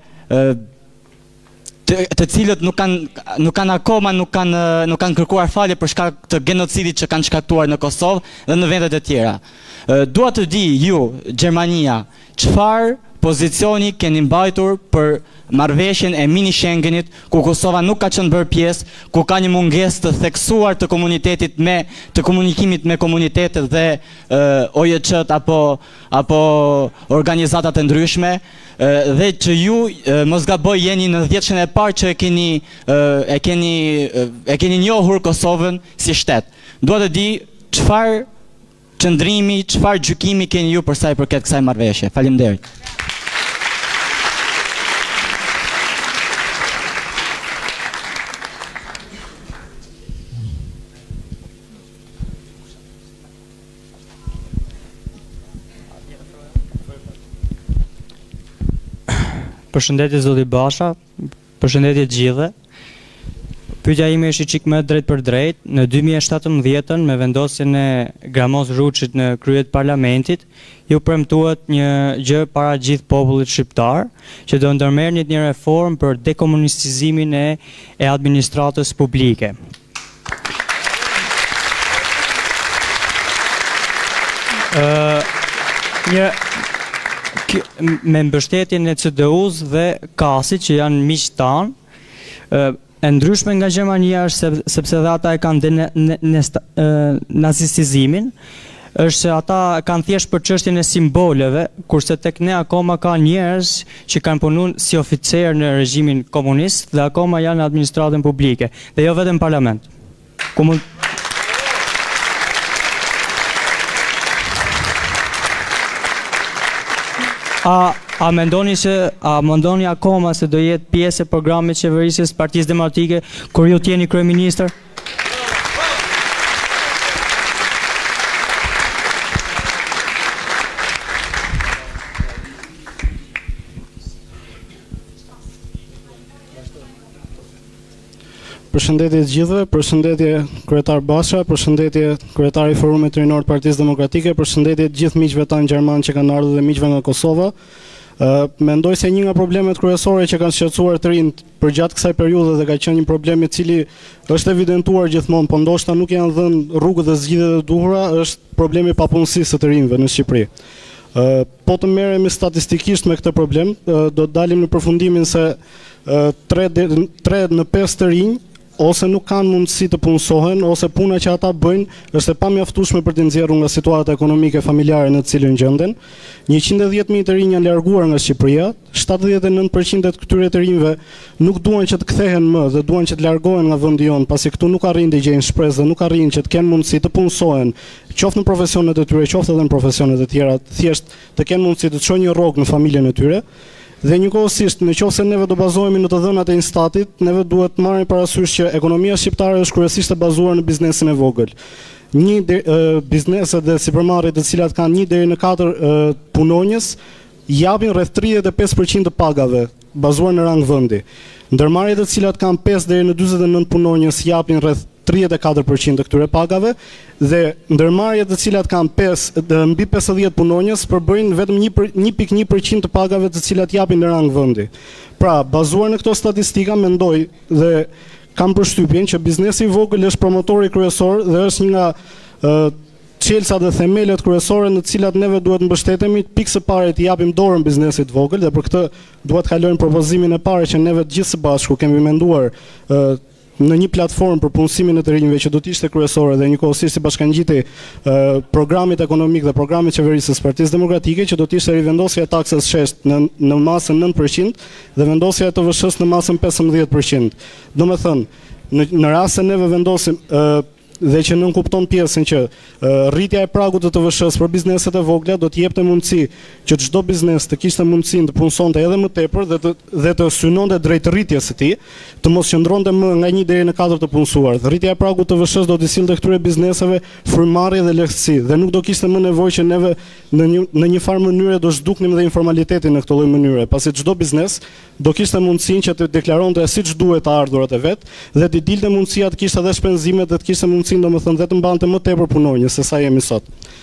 Të, të cilët nuk kanë nuk kanë akoma nuk kanë nuk kanë kërkuar falje për shkak të genocidit që kanë shkaktuar në Kosovë dhe në vendet e tjera. Dua të di ju, Gjermania, çfarë pozicioni keni mbajtur për marrëveshjen e mini Schengenit, ku Kosova nuk ka qenë bërë pjesë, ku ka një mungesë të theksuar të komunitetit me të komunikimit me komunitetet dhe uh, O J C-t apo apo organizatat e ndryshme, uh, dhe që ju uh, mos gaboj jeni në dhjetëshin e parë që e keni uh, e keni uh, e keni njohur Kosovën si shtet. Dua të di çfarë qëndrimi, çfarë gjykimi keni ju për sa i përket kësaj marrëveshje. Faleminderit.
Përshëndetje zoti Basha, përshëndetje gjithëve. Pyetja ime është çik më drejt për drejt. Në dy mijë e shtatëmbëdhjetë me vendosjen e Gramos Ruçit në krye të parlamentit, ju premtuat një gjë para gjithë popullit shqiptar, që do ndërmerrnit një reformë për dekomunistizimin e, e administratës publike. Uh, një me mbështetjen e C D U-s dhe Kasit që janë miq tanë, uh, e ndryshme nga Gjermania është sepse dhe ata e kanë nazistizimin, është se ata kanë thjesht për çështjen e simboleve, kurse tek ne akoma ka njerëz që kanë punuar si oficer në regjimin komunist dhe akoma janë në administratën publike, dhe jo vetëm parlament. Ku mund A, a mendoni se a mendoni akoma se do jetë pjesë e programit qeverisjes Partisë Demokratike kur ju t'jeni kryeministër?
Përshëndetje të gjithëve, përshëndetje kryetar Basha, përshëndetje kryetari i Forumit Rinor të Partisë Demokratike, përshëndetje të gjithë miqve tanë gjerman që kanë ardhur dhe miqve nga Kosova. Uh, mendoj se një nga problemet kryesore që kanë shqetësuar të rinjt përgjatë kësaj periudhe dhe ka qenë një problem i cili është evidentuar gjithmonë, po ndoshta nuk janë dhënë rrugët dhe zgjidhjet e duhura, është problemi i papunësisë të rinjve në Shqipëri. Uh, po të merremi statistikisht me këtë problem, uh, do të dalim në përfundimin se tre në pesë të rinj ose nuk kanë mundësi të punësohen, ose puna që ata bëjnë është e pamjaftueshme për të nxjerrur nga situata ekonomike familjare në të cilën gjenden. njëqind e dhjetë mijë të rinj janë larguar nga Shqipëria, shtatëdhjetë e nëntë përqind të këtyre të rinjve nuk duan që të kthehen më dhe duan që të largohen nga vendi jon, pasi këtu nuk arrin të gjejnë shpresë dhe nuk arrin që të kenë mundësi të punësohen, qoftë në profesionet e tyre, qoftë edhe në profesionet e tjera, thjesht të kenë mundësi të çojnë një rrogë në familjen e tyre. Dhe njëkohësisht, nëse neve do bazohemi në të dhënat e instatit, neve duhet të marrim parasysh që ekonomia shqiptare është kryesisht e bazuar në biznesin e vogël. Një de, e, bizneset dhe sipërmarrjet të cilat kanë një deri në katër punonjës japin rreth tridhjetë e pesë përqind të pagave bazuar në rang vendi. Ndërmarrjet të cilat kanë pesë deri në dyzet e nëntë punonjës japin rreth tridhjetë e katër përqind të këtyre pagave dhe ndërmarrjet të cilat kanë pesë mbi pesëdhjetë punonjës përbëjnë vetëm një pikë një përqind të pagave të cilat japin në rang vendi. Pra, bazuar në këto statistika, mendoj dhe kam përshtypjen që biznesi i vogël është promotori kryesor dhe është një nga uh, çelësat dhe themelet kryesore në të cilat neve duhet mbështetemi, pikë së pare të japim dorën biznesit vogël dhe për këtë duhet kalojmë propozimin e parë që neve të gjithë së bashku kemi menduar uh, në një platformë për punësimin e të rinjve që do të ishte kryesore dhe njëkohësisht si bashkangjitje e programit ekonomik dhe programit qeverisës Partisë Demokratike që do të ishte rivendosja e taksës shesht në në masën nëntë përqind dhe vendosja e T V S-s në masën pesëmbëdhjetë përqind. Domethënë, në në rast se neve vendosim e, dhe që nën kupton pjesën që uh, rritja e pragut të T V S-s për bizneset e vogla do të jepte mundësi që çdo biznes të kishte mundësinë të punsonte edhe më tepër dhe të dhe të synonte drejt rritjes së tij, të mos qëndronte më nga një deri në katër të punësuar. Rritja e pragut të T V S-s do të sillte këtyre bizneseve frymarrje dhe lehtësi dhe nuk do kishte më nevojë që neve në një në një farë mënyre do zhduknim dhe informalitetin në këtë lloj mënyre, pasi çdo biznes do kishte mundësinë që të deklaronte siç duhet të ardhurat e vet dhe të dilte mundësia të kishte edhe shpenzimet dhe të kishte mundësinë domethënë dhe të mbante më tepër punonjës se sa jemi sot.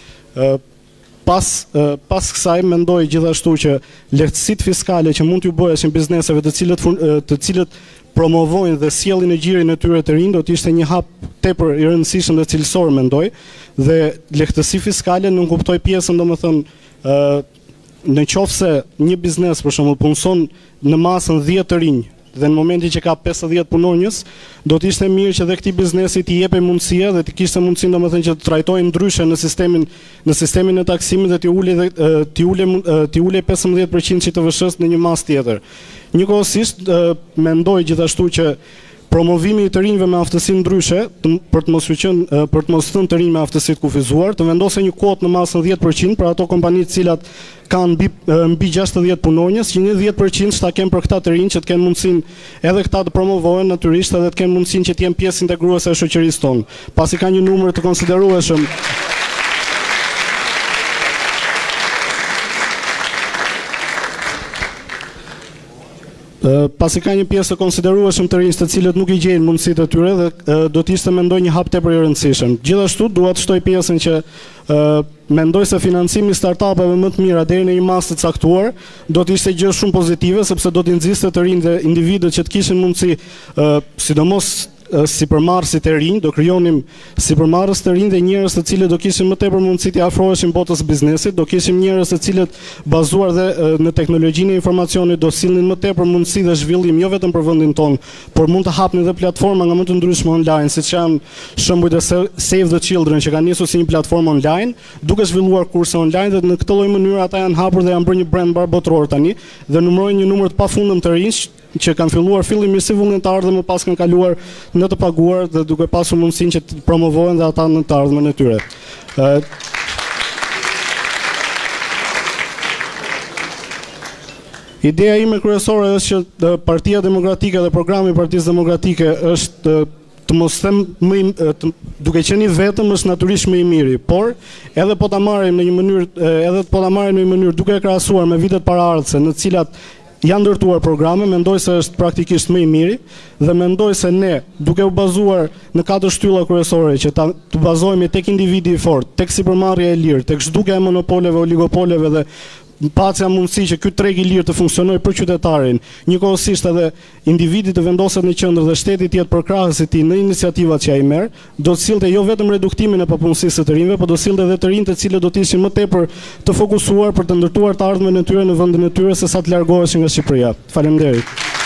Ë pas ë pas kësaj mendoj gjithashtu që lehtësitë fiskale që mund t'ju bëheshin bizneseve të cilët të cilët promovojnë dhe sjellin në gjirin e tyre të rinj do të ishte një hap tepër i rëndësishëm dhe cilësor mendoj dhe lehtësi fiskale nuk kuptoj pjesën domethënë ë në qoftë se një biznes për shembull punson në masën dhjetë të rinj dhe në momentin që ka pesëdhjetë punonjës, do të ishte mirë që dhe këtij biznesi t'i jepej mundësia dhe të kishte mundësinë domethënë që të trajtojë ndryshe në sistemin në sistemin e taksimit dhe t'i ulej t'i ulej t'i ulej pesëmbëdhjetë përqind T V S-s në një masë tjetër. Njëkohësisht mendoj gjithashtu që promovimi i të rinjve me aftësi ndryshe për të mos u qenë për të mos thënë të rinj me aftësi të kufizuar, të vendosë një kuotë në masën dhjetë përqind për ato kompani të cilat kanë mbi mbi gjashtëdhjetë punonjës, që një dhjetë përqind ta kenë për këta të rinj që të kenë mundësinë edhe këta të promovohen natyrisht edhe të kenë mundësinë që të jenë pjesë integruese e shoqërisë tonë, pasi ka një numër të konsiderueshëm. pasi ka një pjesë të konsiderueshëm të rinj të cilët nuk i gjejnë mundësitë e tyre dhe uh, do të ishte mendoj një hap tepër i rëndësishëm. Gjithashtu dua të shtoj pjesën që uh, mendoj se financimi i startupeve më të mira deri në një masë të caktuar do të ishte gjë shumë pozitive sepse do të nxjiste të rinj dhe individët që të kishin mundësi, uh, sidomos sipërmarrësit e rinj, do krijonim sipërmarrës të rinj dhe njerëz të cilët do kishin më tepër mundësi të afroheshin botës së biznesit, do kishim njerëz të cilët bazuar dhe në teknologjinë e informacionit do sillnin më tepër mundësi dhe zhvillim jo vetëm për vendin tonë, por mund të hapnin edhe platforma nga më të ndryshme online, siç janë shembujt e Save the Children që kanë nisur si një platformë online, duke zhvilluar kurse online dhe në këtë lloj mënyre ata janë hapur dhe janë bërë një brand mbar botror tani dhe numërojnë një numër të pafundëm të rinj që kanë filluar fillimisht si vullnetarë dhe më pas kanë kaluar në të paguar dhe duke pasur mundësinë që të promovohen dhe ata në të ardhmen e tyre. Uh, Ideja ime kryesore është që Partia Demokratike dhe programi i Partisë Demokratike është të mos them më i, të, duke qenë i vetëm është natyrisht më i miri, por edhe po ta marrim në një mënyrë edhe po ta marrim në një mënyrë duke e krahasuar me vitet paraardhëse në të cilat janë ndërtuar programe, mendoj se është praktikisht më i miri dhe mendoj se ne, duke u bazuar në katër shtylla kryesore që ta, të bazohemi tek individi i fortë, tek sipërmarrja e lirë, tek zhdukja e monopoleve, oligopoleve dhe pacja mundësi që ky treg i lirë të funksionojë për qytetarin, njëkohësisht edhe individi të vendoset në qendër dhe shteti të jetë përkrahës i tij në iniciativat që ai merr, do të sillte jo vetëm reduktimin e papunësisë të rinjve, por do sillte edhe të rinj të cilët do të ishin më tepër të fokusuar për të ndërtuar të ardhmen e tyre në vendin e tyre se sa të largoheshin nga Shqipëria. Faleminderit.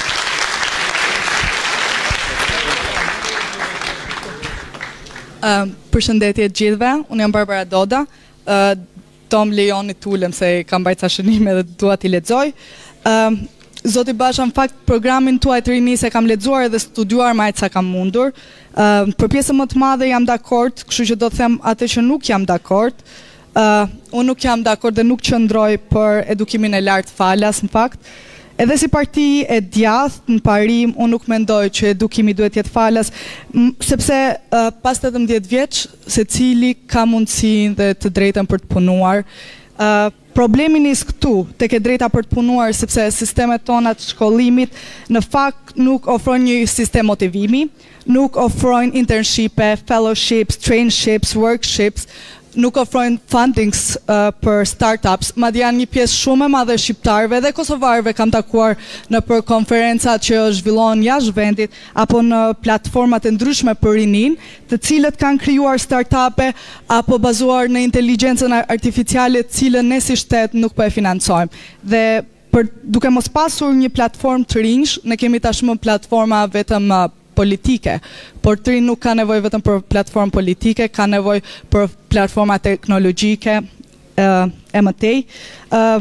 Uh, Përshëndetje të gjithëve, unë jam Barbara Doda. Uh, Tom lejoni tulem se kam bajt sa shënime dhe dua t'i lexoj. Uh, Zoti Basha, në fakt programin tuaj të rinisë e kam lexuar dhe studiuar majt sa kam mundur. Uh, për pjesën më të madhe jam dakord, kështu që do të them atë që nuk jam dakord. Uh, unë nuk jam dakord dhe nuk qëndroj për edukimin e lartë falas, në fakt. Edhe si parti e djathtë në parim, unë nuk mendoj që edukimi duhet jetë falas, sepse uh, pas tetëmbëdhjetë vjeç, secili ka mundësinë dhe të drejtën për të punuar. Uh, problemi nis këtu, tek e drejta për të punuar, sepse sistemet tona të shkollimit në fakt nuk ofrojnë një sistem motivimi, nuk ofrojnë internshipe, fellowships, traineeships, workships, nuk ofrojnë fundings uh, për startups, madje janë një pjesë shumë e madhe shqiptarëve dhe kosovarëve kam takuar në për konferencat që zhvillohen jashtë vendit apo në platformat e ndryshme për rinin, të cilët kanë krijuar startupe apo bazuar në inteligjencën artificiale, të cilën ne si shtet nuk po e financojmë. Dhe për duke mos pasur një platformë të rinj, ne kemi tashmë platforma vetëm uh, politike, por të rinë nuk ka nevojë vetëm për platformë politike, ka nevojë për platforma teknologjike uh, e mëtej. Uh,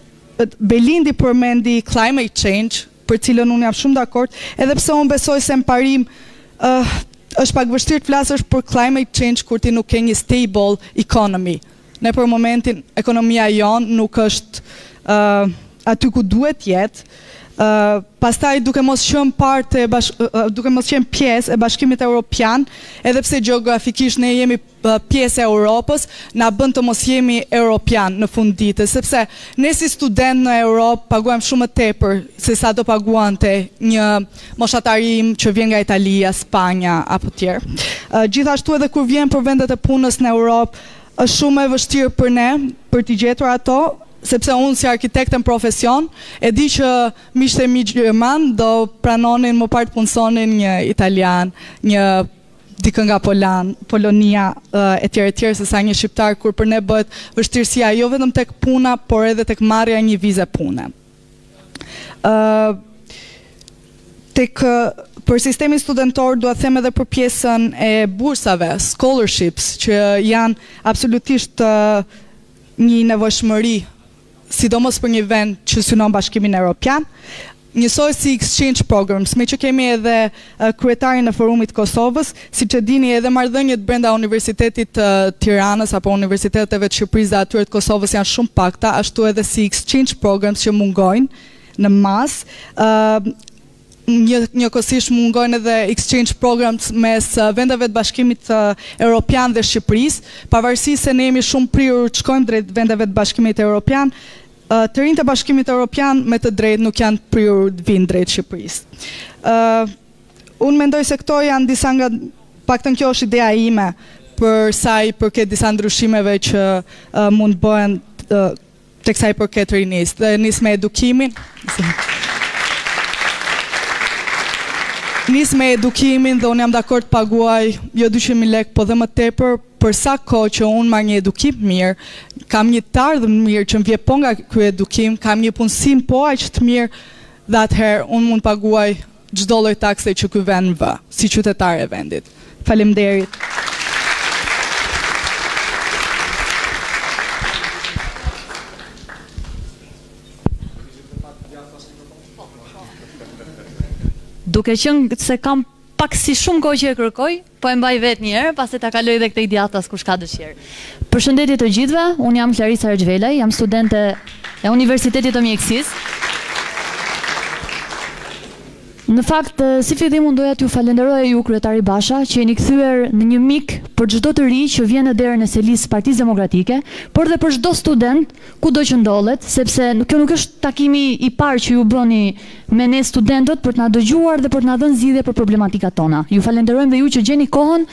Belindi përmendi climate change, për cilën unë jam shumë dakord, edhe pse unë besoj se në parim uh, është pak vështirë të flasësh për climate change kur ti nuk ke një stable economy. Ne për momentin ekonomia jonë nuk është uh, aty ku duhet jetë. Uh, pastaj duke mos qenë parte uh, duke mos qenë pjesë e Bashkimit Evropian, edhe pse gjeografikisht ne jemi uh, pjesë e Europës, na bën të mos jemi europian në fund ditës, sepse ne si student në Europë paguajmë shumë më tepër se sa do paguante një moshatar im që vjen nga Italia, Spanja apo tjerë. Uh, gjithashtu edhe kur vjen për vendet e punës në Europë, është shumë e vështirë për ne për t'i gjetur ato, sepse unë si arkitekt në profesion, e di që miqtë e mi gjerman do pranonin më parë të punësonin një italian, një dikë nga Polan, Polonia uh, e tjerë e tjerë se sa një shqiptar, kur për ne bëhet vështirësia jo vetëm tek puna, por edhe tek marrja një vize pune. Uh, tek uh, për sistemin studentor dua të them edhe për pjesën e bursave, scholarships, që janë absolutisht uh, një nevojshmëri, sidomos për një vend që synon Bashkimin Evropian, njësoj si exchange programs, me që kemi edhe uh, kryetarin e forumit Kosovës, si që dini edhe marrëdhëniet brenda Universitetit uh, Tiranës apo Universiteteve të Shqipërisë dhe atyre të Kosovës janë shumë pakta, ashtu edhe si exchange programs që mungojnë në mas. Uh, Një, njëkohësisht mungojnë edhe exchange programs mes uh, vendeve të Bashkimit uh, Evropian dhe Shqipërisë, pavarësisht se ne jemi shumë prirur të shkojmë drejt vendeve të Bashkimit Evropian, uh, të rinjtë e Bashkimit Evropian me të drejtë nuk janë prirur të vinë drejt Shqipërisë. Uh, unë mendoj se këto janë disa nga, paktën kjo është ideja ime për sa i përket disa ndryshimeve që uh, mund bëhen uh, tek sa i përket rinisë. Dhe nis me edukimin. Nis me edukimin dhe unë jam dakord të paguaj jo dyqind mijë lekë, po dhe më tepër për sa kohë që unë marr një edukim mirë, kam një të ardhmë mirë që më vjen po nga ky edukim, kam një punësim po aq të mirë dhe atëherë unë mund paguaj çdo lloj takse që ky vend vë, si qytetare e vendit. Faleminderit.
Duke qenë se kam pak si shumë kohë që e kërkoj, po e mbaj vetë një herë, pasi ta kaloj edhe këtej djathtas kush ka dëshirë. Përshëndetje të gjithëve, unë jam Clarisa Rexhvelaj, jam studente e Universitetit të Mjekësisë. Në fakt, si fillim unë doja t'ju falenderoj ju kryetari Basha, që jeni kthyer në një mik për çdo të ri që vjen në derën e selisë së Partisë Demokratike, por dhe për çdo student kudo që ndodhet, sepse kjo nuk është takimi i parë që ju bëni me ne studentët për të na dëgjuar dhe për të na dhënë zgjidhje për problematikat tona. Ju falenderojmë dhe ju që gjeni kohën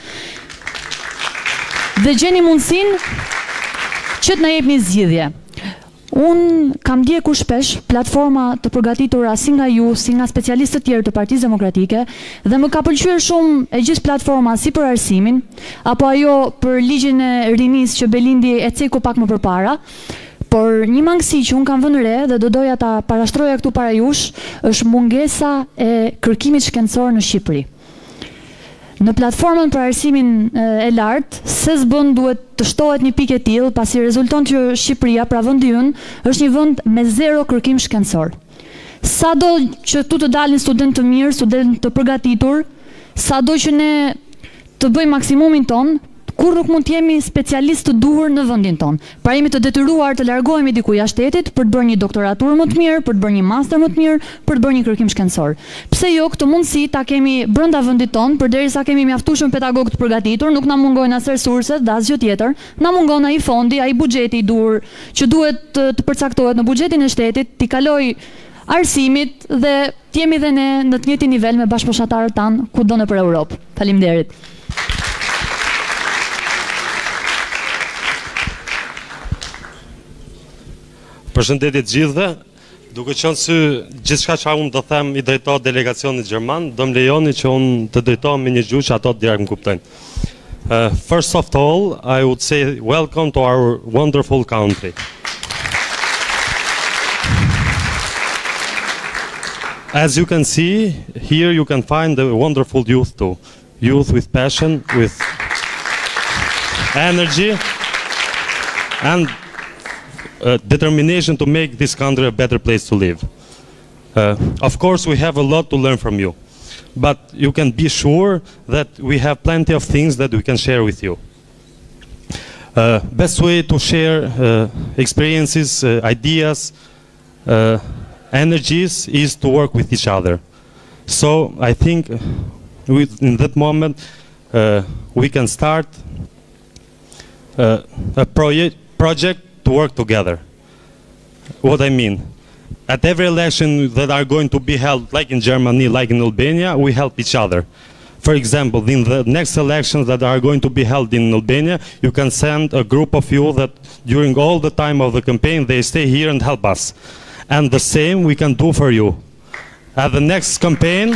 dhe gjeni mundësinë që të na jepni zgjidhje. Unë kam ndjekur shpesh platforma të përgatitura si nga ju, si nga specialistët tjerë të Partisë Demokratike dhe më ka pëlqyer shumë e gjithë platforma si për arsimin, apo ajo për ligjin e rinisë që Belindi e ceku pak më përpara, por një mangësi që unë kam vënë re dhe do doja ta parashtroja këtu para jush, është mungesa e kërkimit shkencor në Shqipëri. Në platformën për arsimin e lartë, se s'bën duhet të shtohet një pikë e tillë, pasi rezulton që Shqipëria, pra vendi ynë, është një vend me zero kërkim shkencor. Sado që tu të dalin student të mirë, student të përgatitur, sado që ne të bëjmë maksimumin ton, kur nuk mund të jemi specialist të duhur në vendin ton. Pra jemi të detyruar të largohemi diku jashtë shtetit për të bërë një doktoraturë më të mirë, për të bërë një master më të mirë, për të bërë një kërkim shkencor. Pse jo këtë mundësi ta kemi brenda vendit ton, përderisa kemi mjaftueshëm pedagog të përgatitur, nuk na mungojnë as resurset dhe as gjë tjetër, na mungon ai fondi, ai buxheti i duhur që duhet të, të përcaktohet në buxhetin e shtetit, t'i kaloj arsimit dhe të jemi dhe ne në të njëjtin nivel me bashkëfushatarët tan kudo nëpër Europë. Faleminderit.
Përshëndetje të gjithëve, duke qenë se gjithçka që unë do them i drejtohet delegacionit gjerman, do më lejoni që unë të drejtohem me një gjuhë që ato direkt më kuptojnë. Uh, first of all, I would say welcome to our wonderful country. As you can see, here you can find the wonderful youth too. Youth with passion, with energy, and Uh, determination to make this country a better place to live. Uh, of course, we have a lot to learn from you, but you can be sure that we have plenty of things that we can share with you. Uh, best way to share uh, experiences, uh, ideas, uh, energies is to work with each other. So I think with, in that moment uh, we can start uh, a project project to work together. What I mean, at every election that are going to be held, like in Germany, like in Albania, we help each other. For example, in the next elections that are going to be held in Albania, you can send a group of you that during all the time of the campaign, they stay here and help us. And the same we can do for you. At the next campaign,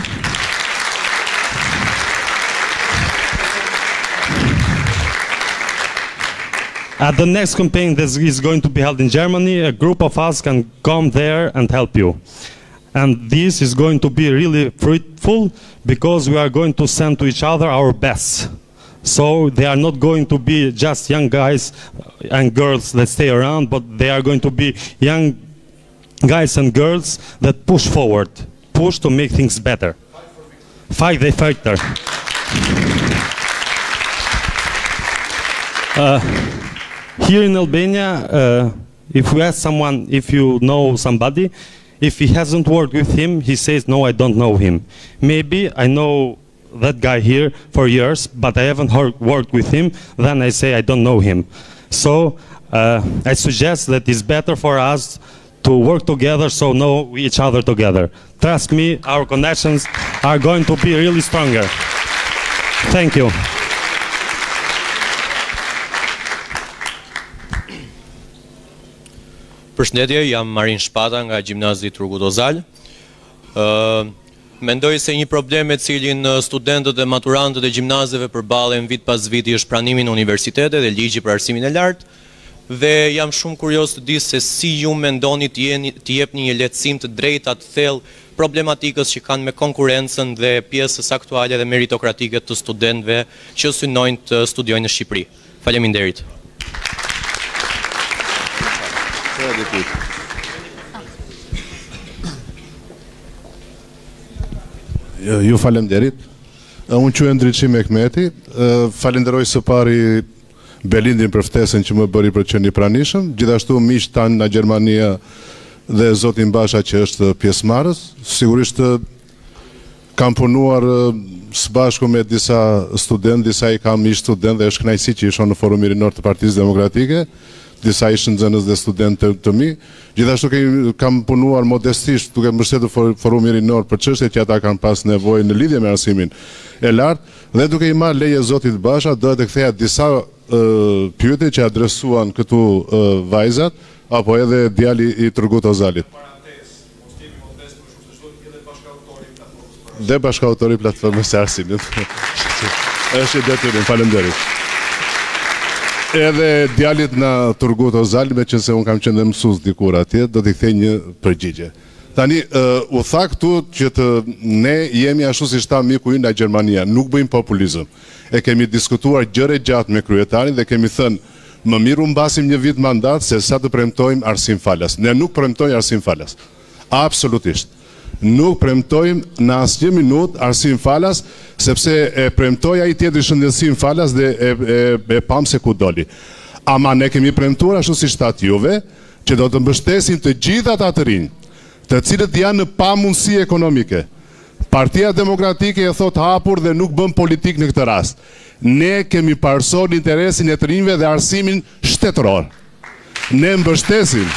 At the next campaign that is going to be held in Germany, a group of us can come there and help you. And this is going to be really fruitful because we are going to send to each other our best. So they are not going to be just young guys and girls that stay around, but they are going to be young guys and girls that push forward, push to make things better. Fight the fighter. Uh, Here in Albania, uh, if we ask someone, if you know somebody, if he hasn't worked with him, he says, no, I don't know him. Maybe I know that guy here for years, but I haven't worked with him, then I say I don't know him. So uh, I suggest that it's better for us to work together, so know each other together. Trust me, our connections are going to be really stronger. Thank you.
Përshëndetje, jam Marin Shpata nga Gjimnazi Turgut Ozal. Uh, mendoj se një problem me cilin studentët dhe maturantët e gjimnazeve përballen vit pas viti është pranimi në universitete dhe ligji për arsimin e lartë. Dhe jam shumë kurioz të di se si ju mendoni të jeni të jepni një lehtësim të drejtë të thellë problematikës që kanë me konkurrencën dhe pjesës aktuale dhe meritokratike të studentëve që synojnë të studiojnë në Shqipëri. Faleminderit.
Ju falemderit. Unë quhem Ndriçim Mehmeti. Falenderoj së pari Belindin për ftesën që më bëri për qenë i pranishëm, gjithashtu miq tanë nga Gjermania dhe zotin Basha që është pjesëmarrës. Sigurisht kam punuar së bashku me disa studentë, disa i kam ish student dhe është kënaqësi që ishin në Forumi Rinor të Partisë Demokratike. Disa ishin nxënës dhe studentë të, të mi. Gjithashtu ke, kam punuar modestisht duke mbështetur for, Forumi Rinor për çështjet që ata kanë pas nevojë në lidhje me arsimin e lartë dhe duke i marrë leje zotit Basha, dohet të ktheja disa uh, pyetje që adresuan këtu uh, vajzat apo edhe djali i Turgut Ozalit. Dhe bashkëautori i platformës së arsimit. Është i detyrim, faleminderit. Edhe djalit në Turgut Ozal, me që se unë kam qenë dhe mësues dikur atje, do t'i kthej një përgjigje. Tani, uh, u tha këtu që të ne jemi ashtu si shta miku i nga Gjermania, nuk bëjmë populizëm. E kemi diskutuar gjëre gjatë me kryetarin dhe kemi thënë, më mirë unë basim një vit mandat se sa të premtojmë arsim falas. Ne nuk premtojmë arsim falas. Absolutisht. Nuk premtojmë në asnjë minut arsim falas, sepse e premtoj ai tjetri shëndetësim falas dhe e, e, e pam se ku doli. Ama ne kemi premtuar ashtu si shtat juve, që do të mbështesim të gjithë ata të rinj, të cilët janë në pamundësi ekonomike. Partia Demokratike e thot hapur dhe nuk bën politik në këtë rast. Ne kemi parsor interesin e të rinjve dhe arsimin shtetëror. Ne mbështesim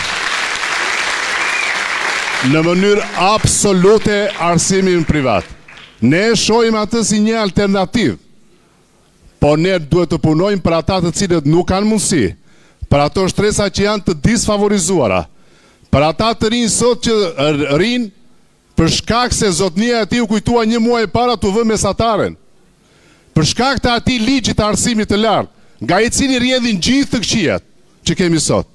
në mënyrë absolute arsimin privat. Ne shohim atë si një alternativë, po ne duhet të punojmë për ata të cilët nuk kanë mundësi, për ato shtresa që janë të disfavorizuara, për ata të rinj sot që rinë për shkak se zotnia e tij u kujtua një muaj para të vënë mesataren, për shkak të atij ligji të arsimit të lartë, nga i cili rrjedhin gjithë të këqijat që kemi sot.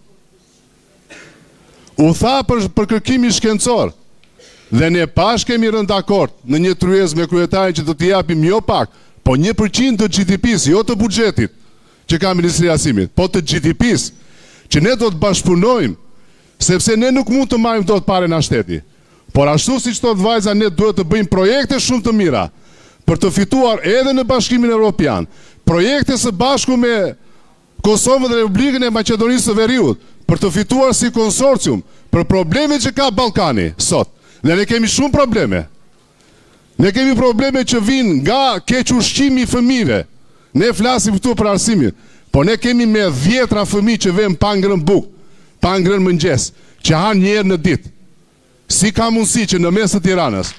U tha për, për kërkimin shkencor dhe ne pash kemi rënë dakord në një tryez me kryetarin që do t'i japim jo pak, po një përqind të G D P-s, jo të buxhetit që ka Ministria e Arsimit, po të G D P-s, që ne do të bashkëpunojmë, sepse ne nuk mund të marrim dot parë nga shteti. Por ashtu siç thot vajza, ne duhet të bëjmë projekte shumë të mira për të fituar edhe në Bashkimin Evropian, projekte së bashku me Kosovën dhe Republikën e Maqedonisë së Veriut, për të fituar si konsorcium për problemet që ka Ballkani sot. Dhe ne kemi shumë probleme. Ne kemi probleme që vinë nga keq ushqimi i fëmijëve. Ne flasim këtu për arsimin, po ne kemi me dhjetra fëmijë që vënë pa ngrënë bukë, pa ngrënë mëngjes, që hanë një herë në ditë. Si ka mundësi që në mes të Tiranës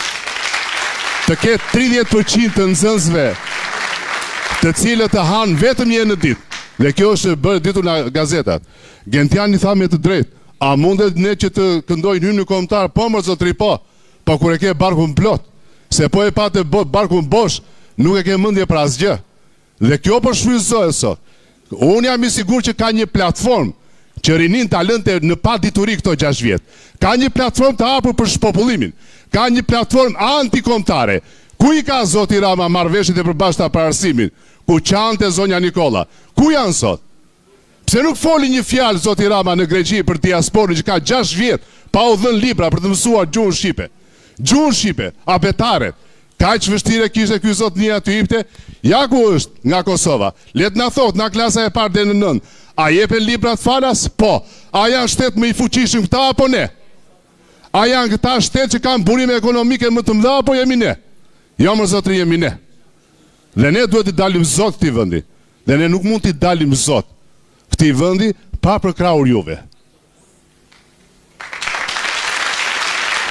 të ketë tridhjetë përqind të nxënësve të cilët të hanë vetëm një herë në ditë? Dhe kjo është bërë ditur nga gazetat. Gentiani tha me të drejtë, a mundet ne që të këndojnë hymnin kombëtar, po mërë zotri po, po kur e ke barkun plot, se po e pate barkun bosh, nuk e ke mendje për asgjë. Dhe kjo po shfrytëzohet sot. Unë jam i sigurt që ka një platformë që rinin talente në pa dituri këto gjashtë vjet. Ka një platformë të hapur për shpopullimin. Ka një platformë antikombëtare. Ku i ka zoti Rama marrëveshjet e përbashkëta për arsimin? Ku qante zonja Nikola? Ku janë sot? Pse nuk foli një fjalë zoti Rama në Greqi për diasporën që ka gjashtë vjet pa u dhënë libra për të mësuar gjuhën shqipe? Gjuhën shqipe, abetaret. Kaq vështirë kishte ky zot një aty hipte? Ja ku është nga Kosova. Le të na thot nga klasa e parë deri në nëntë. A jepen librat falas? Po. A janë shtet më i fuqishëm këta apo ne? A janë këta shtet që kanë burime ekonomike më të mëdha apo jemi ne? Jo më zotri, jemi ne. Dhe ne duhet të dalim zot këtij vendi. Dhe ne nuk mund të dalim zot këtij vendi pa përkrahur juve.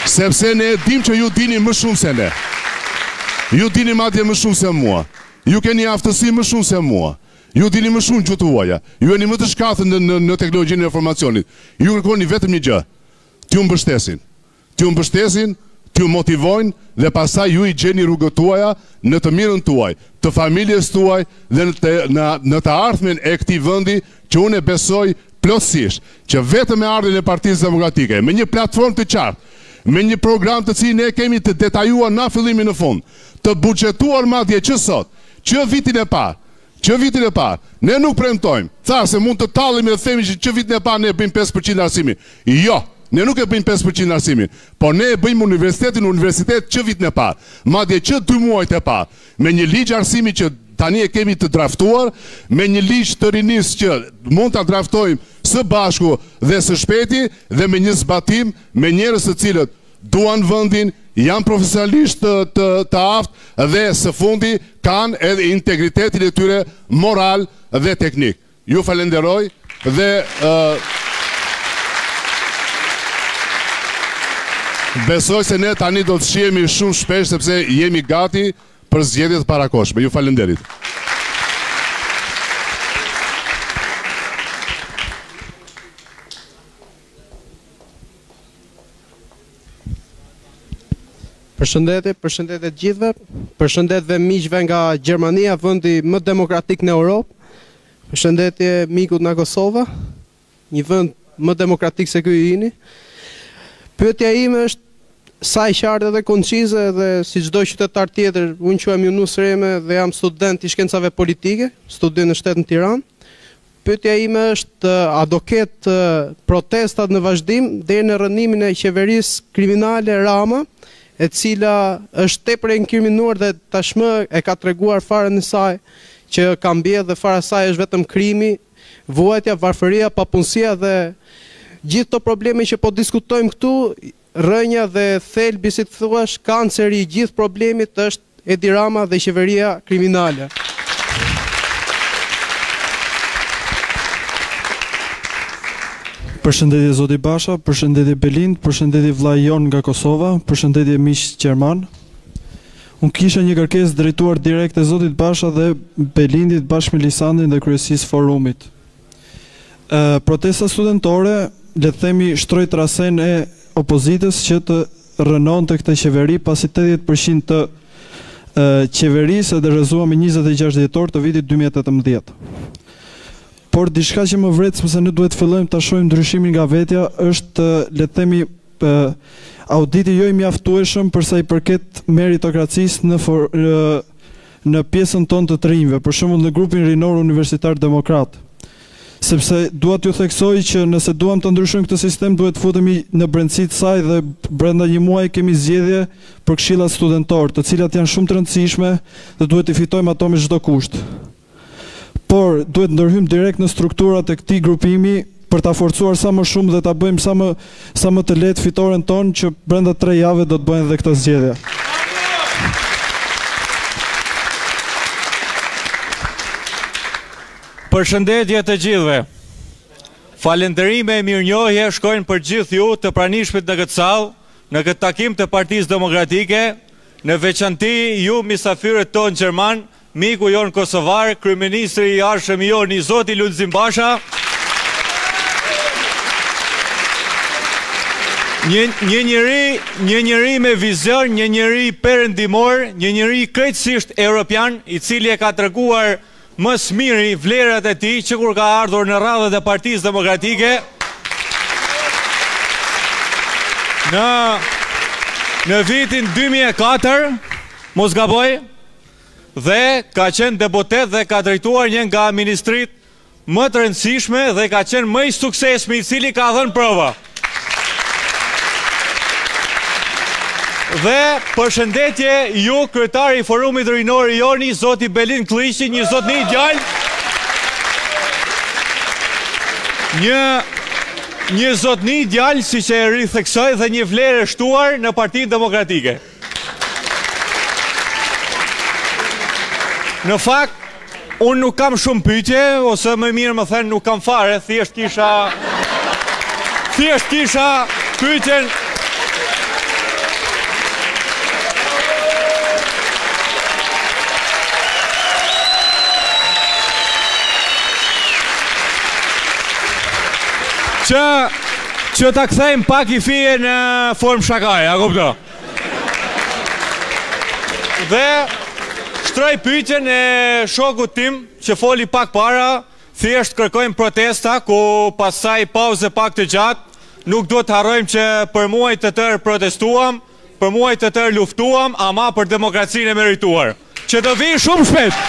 Sepse ne dim që ju dini më shumë se ne. Ju dini madje më shumë se mua. Ju keni aftësi më shumë se mua. Ju dini më shumë gjuhë tuaja. Ju jeni më të shkathën në, në, në teknologjinë e informacionit. Ju kërkoni vetëm një gjë. T'ju mbështesin. T'ju mbështesin, t'ju motivojnë dhe pastaj ju i gjeni rrugët tuaja në të mirën tuaj, të familjes tuaj dhe në të, në, në të ardhmen e këtij vendi që unë e besoj plotësisht që vetëm me ardhin e Partisë Demokratike, me një platformë të qartë, me një program të cilin ne kemi të detajuar nga fillimi në fund, të buxhetuar madje që sot, që vitin e parë, që vitin e parë, ne nuk premtojmë, tha se mund të tallemi dhe themi që që vitin e parë ne bëjmë pesë përqind arsimin. Jo, ne nuk e bëjmë pesë përqind arsimin, por ne e bëjmë universitetin universitet që vitin e parë, madje që dy muajt e parë, me një ligj arsimi që tani e kemi të draftuar, me një ligj të rinis që mund të draftojmë së bashku dhe së shpeti dhe me një zbatim me njerëz të cilët duan vendin, janë profesionalisht të, të, të aftë dhe së fundi kanë edhe integritetin e tyre moral dhe teknik. Ju falenderoj dhe uh, besoj se ne tani do të shihemi shumë shpesh sepse jemi gati për zgjedhjet parakoshme. Ju falenderit.
Përshëndetje, përshëndetje të gjithëve, përshëndetje miqve nga Gjermania, vendi më demokratik në Europë, përshëndetje mikut nga Kosova, një vend më demokratik se ky i jini. Pyetja ime është sa e qartë dhe koncize dhe si çdo qytetar tjetër, unë quhem Yunus Reme dhe jam student i shkencave politike, studioj në shtet në Tiranë. Pyetja ime është a do ketë protestat në vazhdim deri në rënimin e qeverisë kriminale Rama, e cila është tepër e inkriminuar dhe tashmë e ka treguar farën e saj që ka mbjedhur dhe fara e saj është vetëm krimi, vuajtja, varfëria, papunësia dhe gjithë këto probleme që po diskutojmë këtu, rrënja dhe thelbi, si të thuash, kanceri i gjithë problemit është Edi Rama dhe qeveria kriminale.
Përshëndetje zoti Basha, përshëndetje Belind, përshëndetje vllai jon nga Kosova, përshëndetje miq Gjerman. Unë kisha një kërkesë drejtuar direkt e zotit Basha dhe Belindit bashkë me Lisandrin dhe kryesisë forumit. E, protesta studentore, le të themi, shtroi trasen e opozitës që të rënonte këtë qeveri pasi tetëdhjetë përqind të e, qeverisë e dorëzuar me njëzet e gjashtë dhjetor të vitit dy mijë e tetëmbëdhjetë. Por diçka që më vret sepse ne duhet fillojmë ta shohim ndryshimin nga vetja është, le të themi, auditi jo i mjaftueshëm për sa i përket meritokracisë në for, në pjesën tonë të të rinjve, për shembull në grupin rinor universitar demokrat. Sepse dua t'ju theksoj që nëse duam të ndryshojmë këtë sistem, duhet futemi në brendësi të saj dhe brenda një muaji kemi zgjedhje për këshillat studentor, të cilat janë shumë të rëndësishme dhe duhet i fitojmë ato me çdo kusht. Por duhet ndërhyjmë direkt në strukturat e këtij grupimi për ta forcuar sa më shumë dhe ta bëjmë sa më sa më të lehtë fitoren tonë që brenda tre javë do të bëhen edhe këto zgjedhje.
Përshëndetje të gjithëve. Falënderime e mirënjohje shkojnë për gjithë ju të pranishmit në këtë sallë, në këtë takim të Partisë Demokratike, në veçanti ju mysafirët tonë gjerman, miku jon kosovar, kryeministri i arshëm jon i zoti Lulzim Basha. Një, një njëri, një njëri me vizion, një njëri perëndimor, një njëri krejtësisht europian, i cili e ka treguar më së miri vlerat e tij që kur ka ardhur në radhët e Partisë Demokratike. Në në vitin dy mijë e katër, mos gaboj, dhe ka qenë deputet dhe ka drejtuar një nga ministrit më të rëndësishme dhe ka qenë më i suksesshëm, i cili ka dhënë prova. Dhe përshëndetje ju, kryetari i forumit rinor i joni, zoti Belind Klliqi, një zotni djalë, një një zotni djalë, siç e ritheksoj, dhe një vlerë e shtuar në Partinë Demokratike. Në fakt, unë nuk kam shumë pyetje, ose më mirë më thënë nuk kam fare, thjesht kisha... Thjesht kisha pyetjen... që që ta kthejmë pak i fije në formë shakaje, a kupto? Dhe shtroj pyetjen e shokut tim që foli pak para, thjesht kërkojmë protesta ku pasaj pauze pak të gjatë, nuk duhet të harrojmë që për muaj të tërë protestuam, për muaj të tërë luftuam, ama për demokracinë e merituar, që të vi shumë shpejt.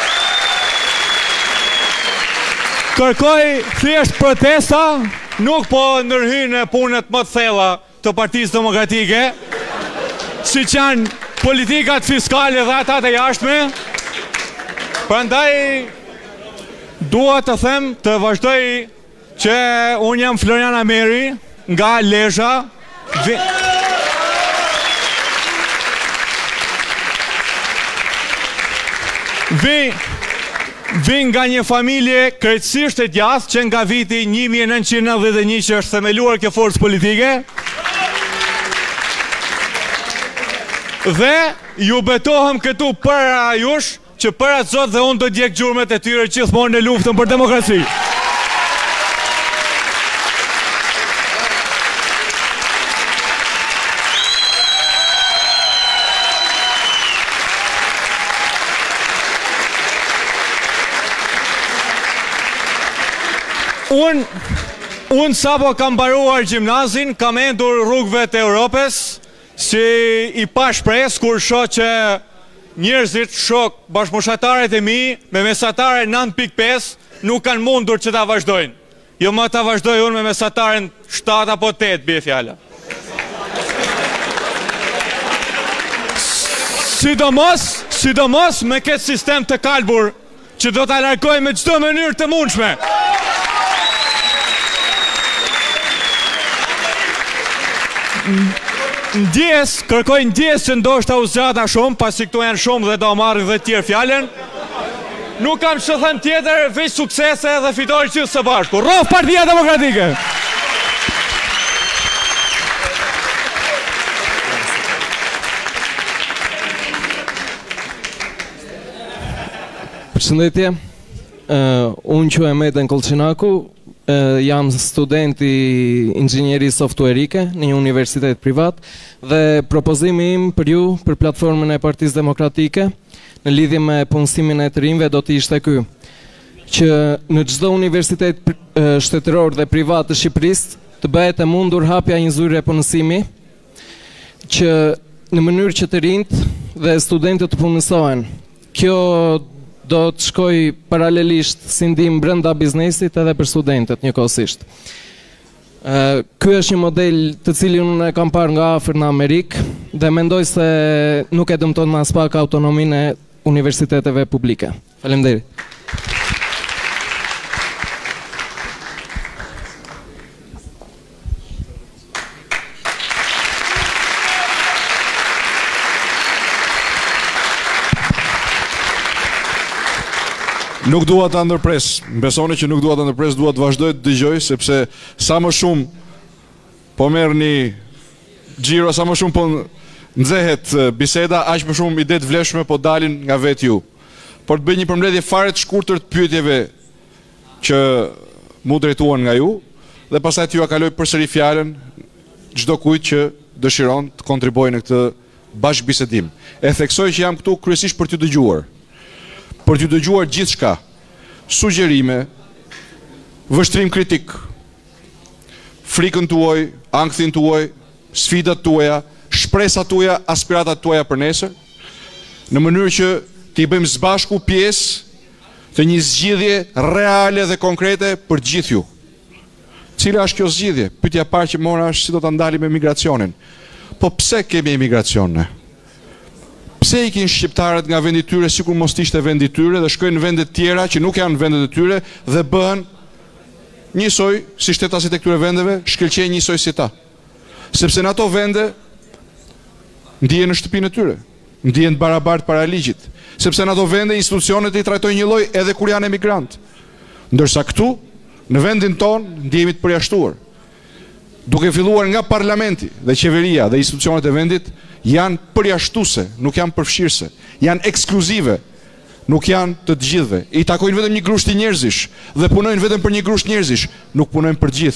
Kërkoj thjesht protesta, nuk po ndërhyjnë në punët më të thella të Partisë Demokratike, si që janë politikat fiskale dhe ata të jashtme. Prandaj dua të them të vazhdoj që unë jam Florian Ameri nga Lezhë. Vi... Vi... Vi nga një familje krejtësisht e djathtë që nga viti një mijë e nëntëqind e nëntëdhjetë e një që është themeluar kjo forcë politike. Dhe ju betohem këtu para jush që para Zot dhe unë do djeg gjurmët e tyre gjithmonë në luftën për demokraci. Unë, unë sapo kam mbaruar gjimnazin, kam endur rrugëve të Europës, si i pa shpresë kur shoh që njerëzit, shok bashkëmoshataret e mi, me mesatare nëntë pikë pesë, nuk kanë mundur që ta vazhdojnë. Jo më ta vazhdoj unë me mesataren shtatë apo tetë, bie fjala. Sidomos, sidomos me këtë sistem të kalbur, që do ta largoj me çdo mënyrë të mundshme. Ndjes, kërkoj ndjes që ndoshta u zgjata shumë, pasi këtu janë shumë dhe do marrin dhe tjerë fjalën. Nuk kam që them tjetër, veç suksese dhe fitoj gjithë së bashku. Rrof Partia Demokratike!
Përshëndetje, uh, unë që e Meden Kolçinaku, uh, jam student i inxhinieri softwarike në një universitet privat dhe propozimi im për ju, për platformën e Partisë Demokratike, në lidhje me punësimin e të rinjve do të ishte ky, që në çdo universitet uh, shtetëror dhe privat të Shqipërisë të bëhet e mundur hapja një zyre punësimi, që në mënyrë që të rinjt dhe studentët të punësohen. Kjo do të shkoj paralelisht si ndihmë brenda biznesit edhe për studentët njëkohësisht. Ky është një model të cilin unë e kam parë nga afër në Amerikë dhe mendoj se nuk e dëmton as pak autonominë e universiteteve publike. Faleminderit.
Nuk dua ta ndërpres, besoni që nuk dua ta ndërpres, dua të vazhdoj të dëgjoj, sepse sa më shumë po merr një xhiro, sa më shumë po nxehet biseda, aq më shumë ide të vlefshme po dalin nga vetë ju. Por të bëj një përmbledhje fare të shkurtër të pyetjeve që mu drejtuan nga ju, dhe pastaj t'ju ja kaloj përsëri fjalën çdo kujt që dëshiron të kontribuojë në këtë bashkëbisedim. E theksoj që jam këtu kryesisht për t'ju dëgjuar. Për t'ju dëgjuar gjithë shka, sugjerime, vështrim kritik, frikën tuaj, ankthin tuaj, sfidat tuaja, shpresat tuaja, aspiratat tuaja për nesër, në mënyrë që t'i bëjmë së bashku pjesë të një zgjidhje reale dhe konkrete për gjithë ju. Cila është kjo zgjidhje? Pyetja e parë që mora është si do ta ndalim emigracionin. Po pse kemi emigracion ne? Pse ikin shqiptarët nga vendi tyre sikur mos ishte vendi tyre dhe shkojnë në vende tjera që nuk janë vendet e tyre dhe bëhen njësoj si shtetasit e këtyre vendeve, shkëlqejnë njësoj si ta. Sepse në ato vende ndihen në shtëpinë e tyre, ndihen të barabartë para ligjit, sepse në ato vende institucionet i trajtojnë një lloj edhe kur janë emigrant. Ndërsa këtu, në vendin tonë, ndihemi të përjashtuar. Duke filluar nga parlamenti dhe qeveria dhe institucionet e vendit, janë përjashtuese, nuk janë përfshirëse, janë ekskluzive, nuk janë të të gjithëve. I takojnë vetëm një grusht i njerëzish dhe punojnë vetëm për një grusht njerëzish, nuk punojnë për gjithë.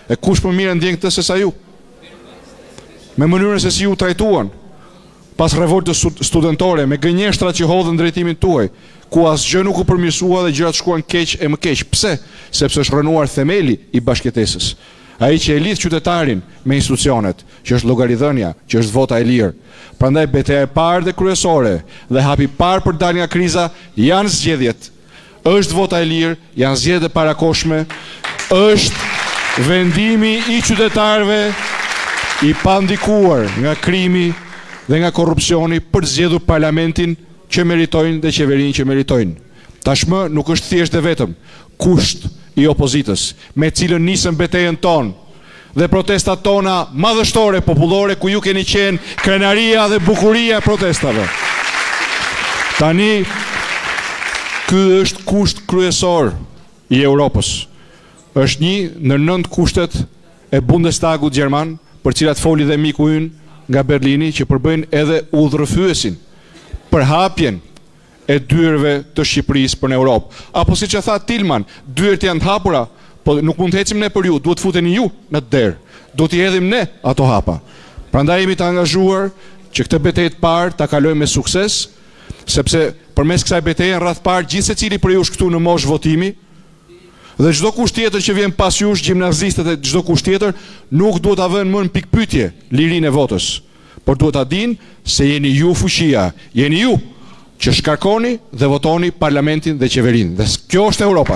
E kush më mirë ndjen këtë se sa ju? Me mënyrën se si ju trajtuan pas revoltës studentore, me gënjeshtrat që hodhën drejtimin tuaj, ku asgjë nuk u përmirësua dhe gjërat shkuan keq e më keq. Pse? Sepse është rënuar themeli i bashkëjetesës. Ai që e lidh qytetarin me institucionet, që është llogaridhënia, që është vota e lirë. Prandaj betejë e parë dhe kryesore dhe hapi i parë për dalë nga kriza janë zgjedhjet. Është vota e lirë, janë zgjedhjet e parakoshme, është vendimi i qytetarëve i pandikuar nga krimi dhe nga korrupsioni për zgjedhur parlamentin që meritojnë dhe qeverinë që meritojnë. Tashmë nuk është thjesht e vetëm kusht i opozitës, me cilën nisën betejën tonë dhe protestat tona madhështore popullore, ku ju keni qenë krenaria dhe bukuria e protestave. Tani, ky është kusht kryesor i Europës. Është një në nënt kushtet e Bundestagut gjerman, për cilat foli dhe miku ynë nga Berlini, që përbëjnë edhe udhërrëfyesin për hapjen e dyerve të Shqipërisë për në Europë. Apo siç e tha Tilman, dyert janë të hapura, po nuk mund të ecim ne për ju, duhet futeni ju në derë. Duhet i hedhim ne ato hapa. Prandaj jemi të angazhuar që këtë betejë të parë ta kalojmë me sukses, sepse përmes kësaj betejë në radh parë gjithë secili për jush këtu në moshë votimi, dhe çdo kusht tjetër që vjen pas jush, gjimnazistët e çdo kusht tjetër, nuk duhet ta vënë më në pikpyetje lirinë e votës, por duhet ta dinë se jeni ju fuqia, jeni ju që shkarkoni dhe votoni parlamentin dhe qeverinë. Dhe kjo është Europa.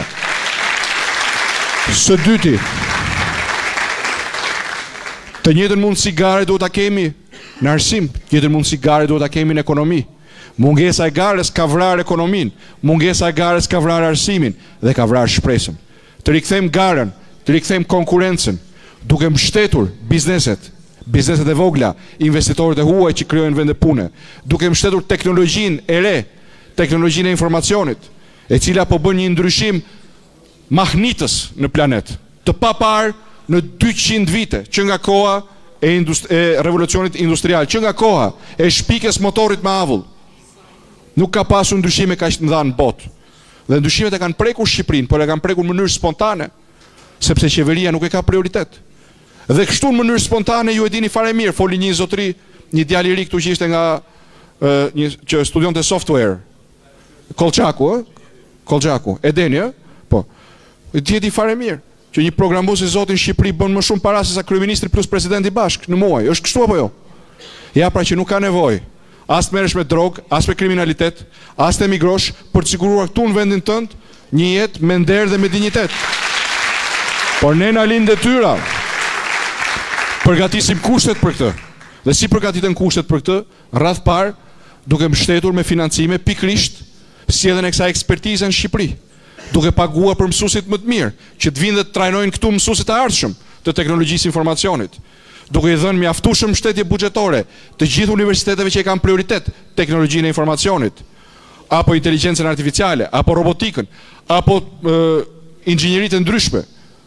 Së dyti, të njëjtën mundësi gare duhet ta kemi në arsim, të njëjtën mundësi gare duhet ta kemi në ekonomi. Mungesa e garës ka vrarë ekonominë, mungesa e garës ka vrarë arsimin dhe ka vrarë shpresën. Të rikthejmë garën, të rikthejmë konkurrencën, duke mbështetur bizneset, bizneset e vogla, investitorët e huaj që krijojnë vende pune, duke mbështetur teknologjinë e re, teknologjinë e informacionit, e cila po bën një ndryshim mahnitës në planet, të papar në dyqind vite, që nga koha e, e revolucionit industrial, që nga koha e shpikjes motorit me avull, nuk ka pasur ndryshime kaq të mëdha në botë. Dhe ndryshimet e kanë prekur Shqipërinë, por e kanë prekur në mënyrë spontane, sepse qeveria nuk e ka prioritet. Dhe kështu në mënyrë spontane, ju e dini fare mirë, foli një zotëri, një djalë i ri këtu që ishte nga uh, një që studionte software, Kolçaku, ë? Kolçaku, e deni, ë? Po. E di fare mirë që një programues i zotin Shqipëri bën më shumë para se sa kryeministri plus presidenti bashk në muaj. Është kështu apo jo? Ja, pra që nuk ka nevojë as të merresh me drogë, as me kriminalitet, as të emigrosh për të siguruar këtu në vendin tënd një jetë me nder dhe me dinjitet. Por ne na lind detyra. Përgatisim kushtet për këtë. Dhe si përgatiten kushtet për këtë? Rradh parë, duke mbështetur me financime pikërisht sjelljen e kësaj ekspertize në Shqipëri, duke paguar për mësuesit më të mirë, që të vinë dhe të trajnojnë këtu mësuesit e ardhshëm të teknologjisë informacionit, duke i dhënë mjaftueshëm mbështetje buxhetore të gjithë universiteteve që kanë prioritet teknologjinë e informacionit, apo inteligjencën artificiale, apo robotikën, apo e, inxhinieritë ndryshme,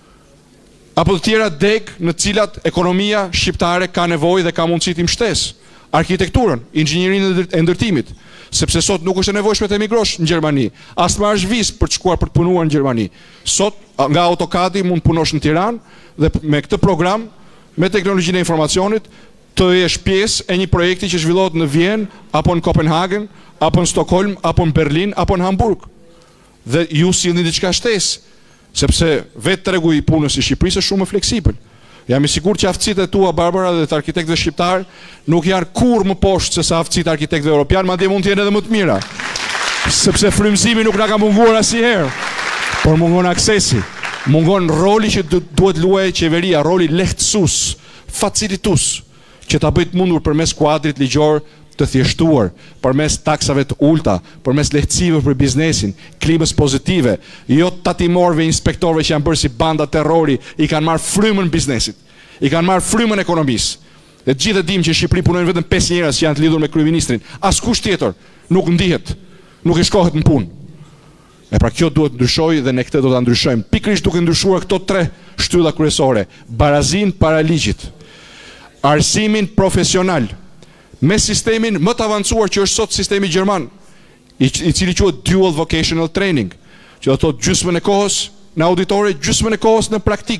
apo të tjera deg në të cilat ekonomia shqiptare ka nevojë dhe ka mundësi të mbështesë, arkitekturën, inxhinierinë e ndërtimit, sepse sot nuk është e nevojshme të emigrosh në Gjermani, as të marrësh vizë për të shkuar për të punuar në Gjermani. Sot nga AutoCAD mund të punosh në Tiranë dhe me këtë program, me teknologjinë e informacionit, të jesh pjesë e një projekti që zhvillohet në Vjenë, apo në Kopenhagen, apo në Stockholm, apo në Berlin, apo në Hamburg. Dhe ju sillni diçka shtesë, sepse vetë tregu i punës i Shqipërisë është shumë më fleksibël. Jam i sigurt që aftësitë e tua, Barbara, dhe të arkitektëve shqiptar nuk janë kurrë më poshtë se sa aftësitë e arkitektëve europian, madje mund të jenë edhe më të mira. Sepse frymëzimi nuk na ka munguar asnjëherë, por mungon aksesi, mungon roli që duhet luajë qeveria, roli lehtësues, facilitues, që ta bëjë të mundur përmes kuadrit ligjor të thjeshtuar, përmes taksave të ulta, përmes lehtësive për biznesin, klimës pozitive, jo tatimorëve, inspektorëve që janë bërë si banda terrori, i kanë marrë frymën biznesit, i kanë marrë frymën ekonomisë. Dhe të gjithë e dimë që në Shqipëri punojnë vetëm pesë njerëz që janë të lidhur me kryeministrin. Askush tjetër nuk ndihet, nuk i shkohet në punë. E pra kjo duhet ndryshojë dhe ne këtë do ta ndryshojmë, pikërisht duke ndryshuar këto tre shtylla kryesore: barazinë para ligjit, arsimin profesional, me sistemin më të avancuar që është sot sistemi gjerman, i, i cili quhet dual vocational training, që do të thotë gjysmën e kohës në auditore, gjysmën e kohës në praktik,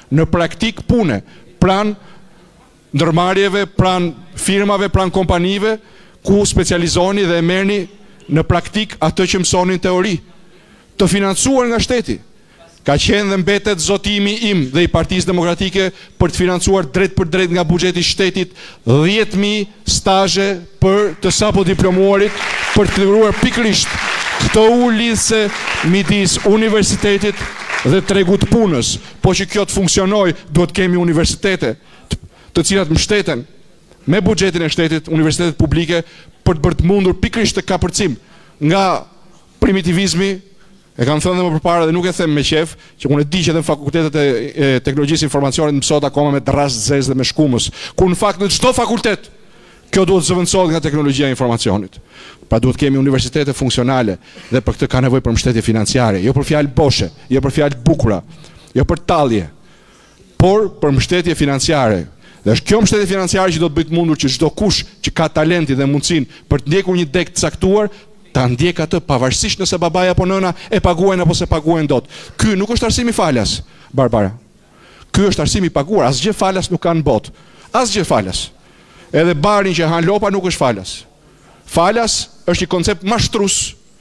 në praktik pune, pran ndërmarrjeve, pran firmave, pran kompanive, ku specializoni dhe e merrni në praktik atë që mësoni në teori, të financuar nga shteti. Ka qenë dhe mbetet zotimi im dhe i Partisë Demokratike për të financuar drejt për drejt nga buxheti i shtetit dhjetë mijë stazhe për të sapo diplomuarit, për të liruar pikërisht këtë ulidhse midis universitetit dhe tregut punës. Po që kjo të funksionoj, duhet kemi universitete të cilat mbështeten me buxhetin e shtetit, universitetet publike, për të bërë të mundur pikërisht të kapërcim nga primitivizmi. E kam thënë dhe më përpara dhe nuk e them me qef, që unë e di që edhe në fakultetet e teknologjisë informacionit mësohet akoma me drast zezë dhe me shkumës, ku në fakt në çdo fakultet kjo duhet zëvendësohet nga teknologjia e informacionit. Pra duhet kemi universitete funksionale dhe për këtë ka nevojë për mbështetje financiare, jo për fjalë boshe, jo për fjalë bukura, jo për tallje, por për mbështetje financiare. Dhe është kjo mbështetje financiare që do të bëjë të mundur që çdo kush që ka talentin dhe mundësinë për të ndjekur një deg të caktuar ta ndjek atë pavarësisht nëse babaja apo nëna e paguajnë apo se paguajnë dot. Ky nuk është arsimi falas, Barbara. Ky është arsimi i paguar, asgjë falas nuk ka në botë. Asgjë falas. Edhe barin që han lopa nuk është falas. Falas është një koncept mashtrus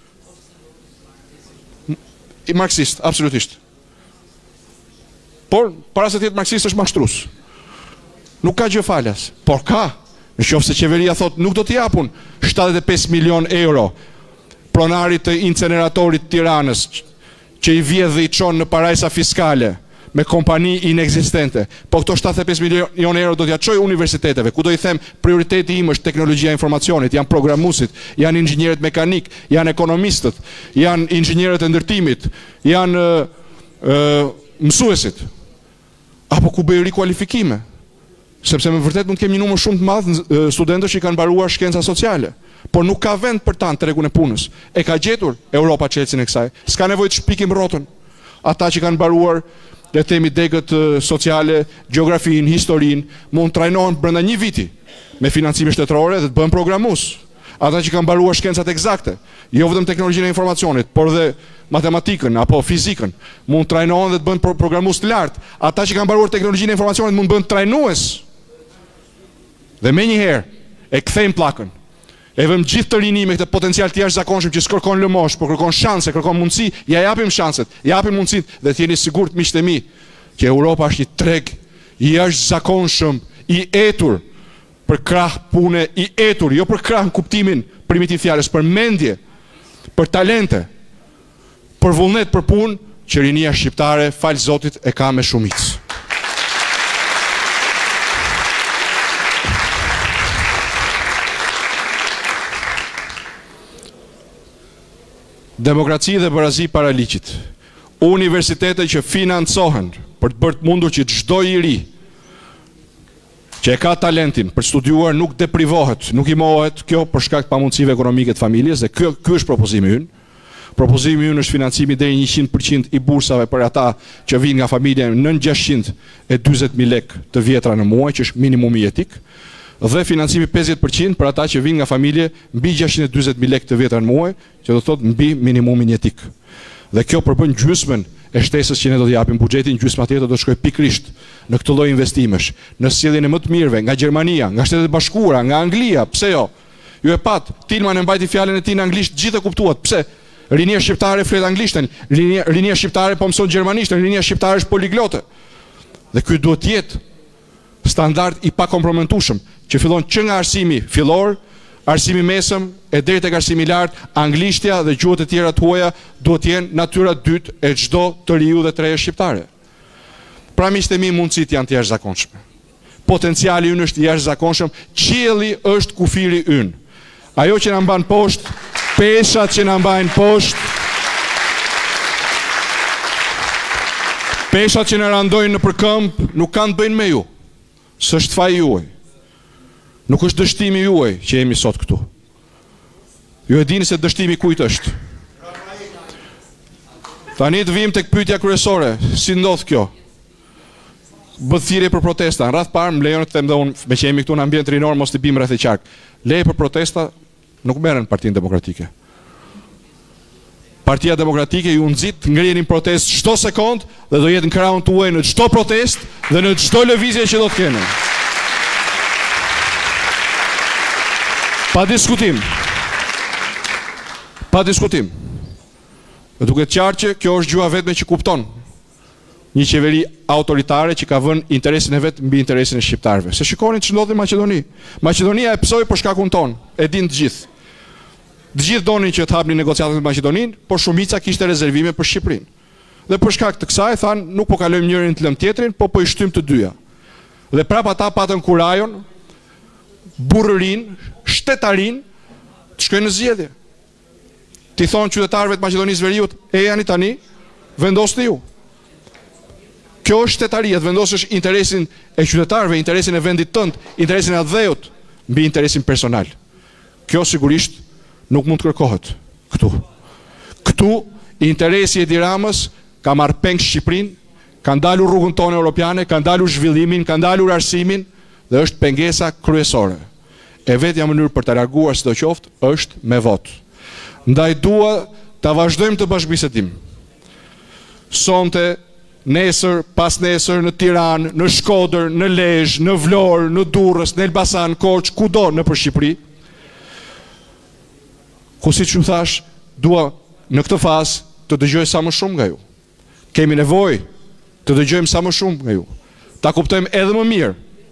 i marksist, absolutisht. Por para se të jetë marksist është mashtrus. Nuk ka gjë falas, por ka. Në qoftë se qeveria thot nuk do t'i japun shtatëdhjetë e pesë milion euro pronarit të inceneratorit Tiranës, që i vjedh dhe i çon në parajsa fiskale me kompani inexistente. Po këto shtatëdhjetë e pesë milion euro do t'ja çoj universiteteve, ku do i them prioriteti im është teknologjia e informacionit, janë programuesit, janë inxhinierët mekanik, janë ekonomistët, janë inxhinierët e ndërtimit, janë uh, mësuesit. Apo ku bëj rikualifikime, sepse me vërtet mund të kemi një numër shumë të madh studentësh që kanë mbaruar shkenca sociale, por nuk ka vend për ta në tregun e punës. E ka gjetur Europa çelësin e kësaj. S'ka nevojë të shpikim rrotën. Ata që kanë mbaruar, le të themi, degët sociale, gjeografinë, historinë, mund të trajnohen brenda një viti me financime shtetërore dhe të bëhen programues. Ata që kanë mbaruar shkencat eksakte, jo vetëm teknologjinë e informacionit, por dhe matematikën apo fizikën, mund të trajnohen dhe të bëhen programues të lartë. Ata që kanë mbaruar teknologjinë e informacionit mund të bëhen trajnues. Dhe me njëherë e kthejmë pllakën. E vëmë gjithë të rini me këtë potencial të jashtëzakonshëm që s'kërkon lëmosh, por kërkon shanse, kërkon mundësi, ja japim shanset, japim mundësitë dhe t'jeni sigurt miqtë e mi që Europa është një treg i jashtëzakonshëm, i etur për krah pune, i etur, jo për krah në kuptimin primitiv fjalës, për mendje, për talente, për vullnet, për punë, që rinia shqiptare, falë Zotit, e ka me shumicë. Demokraci dhe barazi para ligjit. Universitete që financohen për të bërë të mundur që çdo i ri që e ka talentin për studiuar nuk deprivohet, nuk i mohet, kjo për shkak të pamundësive ekonomike të familjes, dhe ky ky është propozimi ynë. Propozimi ynë është financimi deri njëqind përqind i bursave për ata që vinë nga familje nën gjashtëqind e dyzet mijë lekë të vjetra në muaj, që është minimumi jetik, dhe financimi pesëdhjetë përqind për ata që vinë nga familje mbi gjashtëqind e dyzet mijë lekë të vjetra në muaj, që do të thotë mbi minimumin jetik. Dhe kjo përbën gjysmën e shtesës që ne do të japim buxhetin, gjysma tjetër do të shkojë pikërisht në këtë lloj investimesh, në sjelljen e më të mirëve nga Gjermania, nga Shtetet e Bashkuara, nga Anglia, pse jo? Ju e pat, Tilman e mbajti fjalën e tij në anglisht, gjithë e kuptuat. Pse? Rinia shqiptare flet anglishten, rinia, rinia shqiptare po mëson gjermanishten, rinia shqiptare është poliglote. Dhe ky duhet të jetë standard i pakomprometueshëm, që fillon që nga arsimi fillor, arsimi mesëm e deri tek arsimi i lartë, anglishtja dhe gjuhët e tjera të huaja duhet të jenë natyra dytë e çdo të riu dhe të reje shqiptare. Pra miqtë e mi, mundësitë janë të jashtëzakonshme. Potenciali ynë është i jashtëzakonshëm, qielli është kufiri ynë. Ajo që na mban poshtë, peshat që na mbajnë poshtë, peshat që na randojnë në përkëmb, nuk kanë të bëjnë me ju. S'është faji juaj. Nuk është dështimi juaj që jemi sot këtu. Ju e dini se dështimi kujt është. Tani të vim tek pyetja kryesore, si ndodh kjo? Bëhet thirrje për protesta. Në radh parë më lejon të them dhe unë, me që jemi këtu në ambient rinor, mos të bim rreth e qark. Leje për protesta nuk merren Partinë Demokratike. Partia Demokratike ju nxit ngrihenin protest çdo sekond dhe do jetë në krahun tuaj në çdo protest dhe në çdo lëvizje që do të keni. Pa diskutim. Pa diskutim. Dhe duket qartë që kjo është gjua vetme që kupton një qeveri autoritare që ka vënë interesin e vetë mbi interesin e shqiptarëve. Se shikoni që ndodhi në Maqedoni. Maqedonia e psoi për shkakun ton, e din të gjithë. Të gjithë donin që të hapnin negociatat me Maqedoninë, por shumica kishte rezervime për Shqipërinë. Dhe për shkak të kësaj thanë, nuk po kalojmë njërin të lëm tjetrin, po po i shtym të dyja. Dhe prap ata patën kurajon, burrërin, shtetarin, të shkojnë në zgjedhje. Ti thonë qytetarëve të Maqedonisë Veriut, e jani tani, vendosni ju. Kjo është shtetaria, të vendosësh interesin e qytetarëve, interesin e vendit tënd, interesin e adheut, mbi interesin personal. Kjo sigurisht nuk mund të kërkohet këtu. Këtu, interesi e Edi Ramës ka marrë peng Shqipërinë, ka ndalur rrugën tonë europiane, ka ndalur zhvillimin, ka ndalur arsimin, dhe është pengesa kryesore. E vetja mënyrë për të larguar sidoqoftë është me votë. Ndaj dua ta vazhdojmë të bashkëbisedim. Sonte, nesër, pas nesër, në Tiranë, në Shkodër, në Lezhë, në Vlorë, në Durrës, në Elbasan, Korçë, kudo në për Shqipëri. Ku si që më thash, dua në këtë fazë të dëgjoj sa më shumë nga ju. Kemi nevojë të dëgjojmë sa më shumë nga ju. Ta kuptojmë edhe më mirë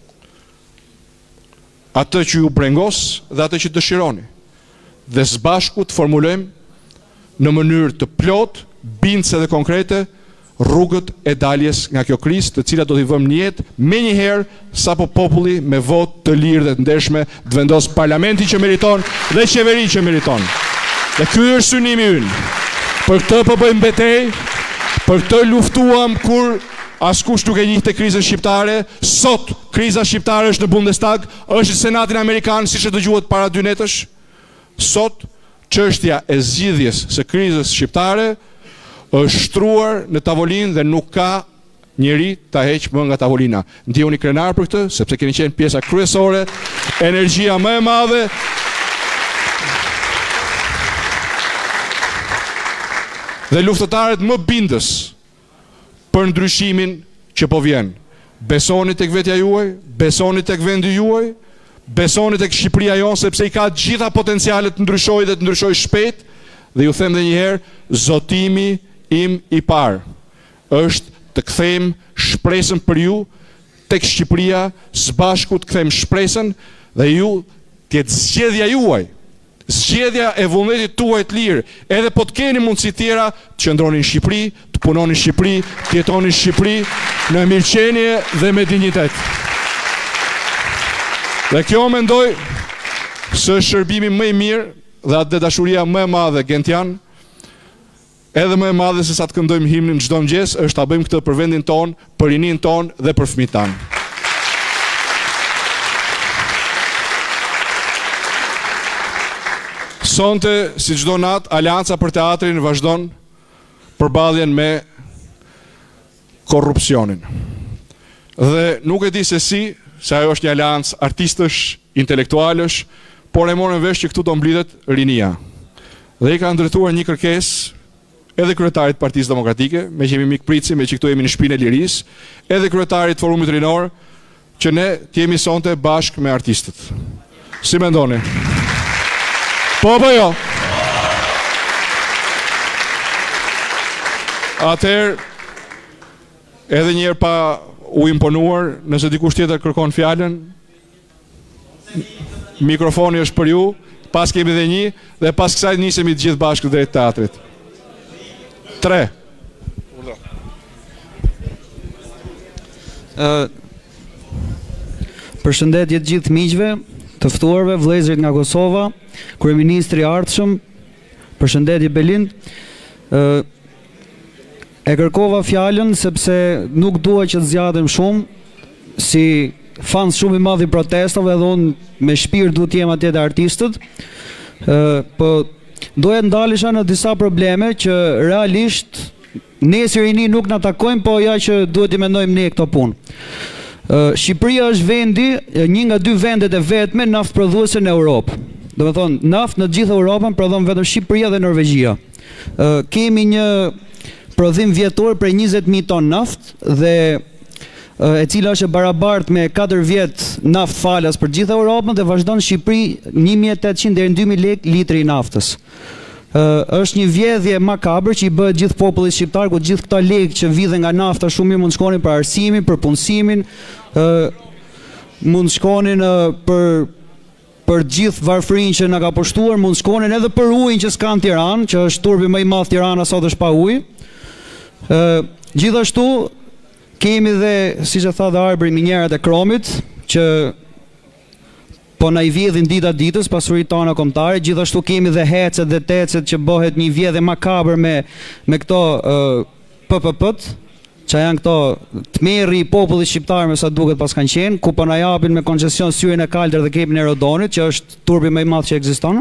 atë që ju brengos dhe atë që dëshironi. Dhe së bashku të formulojmë në mënyrë të plot, bindëse dhe konkrete, rrugët e daljes nga kjo krizë, të cilat do t'i vëmë një jetë me njëherë sapo populli me votë të lirë dhe të ndershme të vendos parlamenti që meriton dhe qeveri që meriton. Dhe ky është synimi ynë. Për këtë po bëjmë betejë, për këtë luftuam kur askush nuk e njihte krizën shqiptare. Sot kriza shqiptare është në Bundestag, është në Senatin Amerikan, siç e dëgjuat para dy netësh. Sot çështja e zgjidhjes së krizës shqiptare është shtruar në tavolinë dhe nuk ka njeri ta heq më nga tavolina. Ndjehuni krenar për këtë, sepse keni qenë pjesa kryesore, energjia më e madhe. Dhe luftëtarët më bindës për ndryshimin që po vjen. Besoni tek vetja juaj, besoni tek vendi juaj, besoni tek Shqipëria jonë, sepse i ka gjitha potencialet të ndryshojë dhe të ndryshojë shpejt. Dhe ju them edhe një herë, zotimi im i parë është të kthejmë shpresën për ju tek Shqipëria, së bashku të kthejmë shpresën dhe ju të jetë zgjedhja juaj, zgjedhja e vullnetit tuaj të lirë, edhe po të keni mundësi tjera të qëndroni në Shqipëri, të punoni në Shqipëri, të jetoni në Shqipëri në mirëqenie dhe me dinjitet. Dhe kjo mendoj se është shërbimi më i mirë dhe atë dashuria më e madhe gentian, edhe më e madhe se sa të këndojmë himnin çdo mëngjes, është ta bëjmë këtë për vendin ton, për rinin ton dhe për fëmijët tanë. Sonte, si çdo natë, Aleanca për Teatrin vazhdon përballjen me korrupsionin. Dhe nuk e di se si, se ajo është një aleancë artistësh, intelektualësh, por e morën vesh që këtu do mblidhet rinia. Dhe i ka ndërtuar një kërkesë edhe kryetarit Partisë Demokratike, me që jemi mikpritësi, me që këtu jemi në shtëpinë e lirisë, edhe kryetarit Forumit Rinor, që ne të jemi sonte bashkë me artistët. Si mendoni? Po apo jo? Atëherë, edhe njerë pa u imponuar, nëse dikush tjetër kërkon fjalën, mikrofoni është për ju, pas kemi dhe një, dhe pas kësaj nisemi të gjithë bashkë drejt teatrit. Tre.
Uh, Përshëndetje të gjithë miqve, të ftuarve, vëllezërit nga Kosova, kryeministri i ardhshëm, përshëndetje Belind. Uh, e kërkova fjalën sepse nuk dua që të zgjatem shumë, si fans shumë i madh i protestave dhe unë me shpirt duhet të jem atje te artistët. Uh, po doja ndalesha në disa probleme që realisht nesër rini nuk na takojnë, po ja që duhet i mendojmë ne këto punë. Shqipëria është vendi, një nga dy vendet e vetme naft prodhuese në Europë. Do me thonë, naft në gjithë Europën prodhon vetëm Shqipëria dhe Norvegjia. uh, kemi një prodhim vjetor për njëzet mijë ton naft dhe uh, e cila është e barabart me katër vjet naft falas për gjithë Europën dhe vazhdon në Shqipëri një mijë e tetëqind deri në dy mijë lekë litri i naftës. Uh, është një vjedhje makabër që i bëhet gjithë popullit shqiptar, ku gjithë këta lekë që vidhen nga nafta shumë mirë mund shkonin për arsimin, për punësimin, uh, mund shkonin uh, për për gjithë varfërinë që na ka pushtuar, mund shkonin edhe për ujin që s'ka në Tiranë, që është turpi më i madh Tirana sot është pa ujë. Uh, gjithashtu kemi dhe, siç e tha dhe Arbëri, minjerat e kromit që po na i vjedhin dita ditës pasuritë tona kombëtare. Gjithashtu kemi dhe hecet dhe tecet që bëhet një vjedhje makabër me me këto uh, P P P-t, që janë këto tmerri i popullit shqiptar me sa duket pas kanë qenë, ku po na japin me koncesion syrin e Kaltër dhe kepin e Rodonit, që është turpi më i madh që ekziston.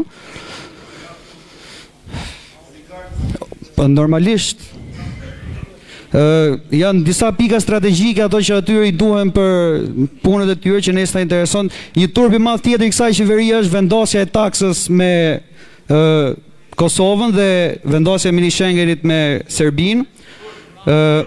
Po normalisht Uh, janë disa pika strategjike ato që atyre i duhen për punët e tyre që ne s'na intereson. Një turp i madh tjetër i kësaj qeverie është vendosja e taksës me uh, Kosovën dhe vendosja e mini Schengenit me Serbinë. Uh,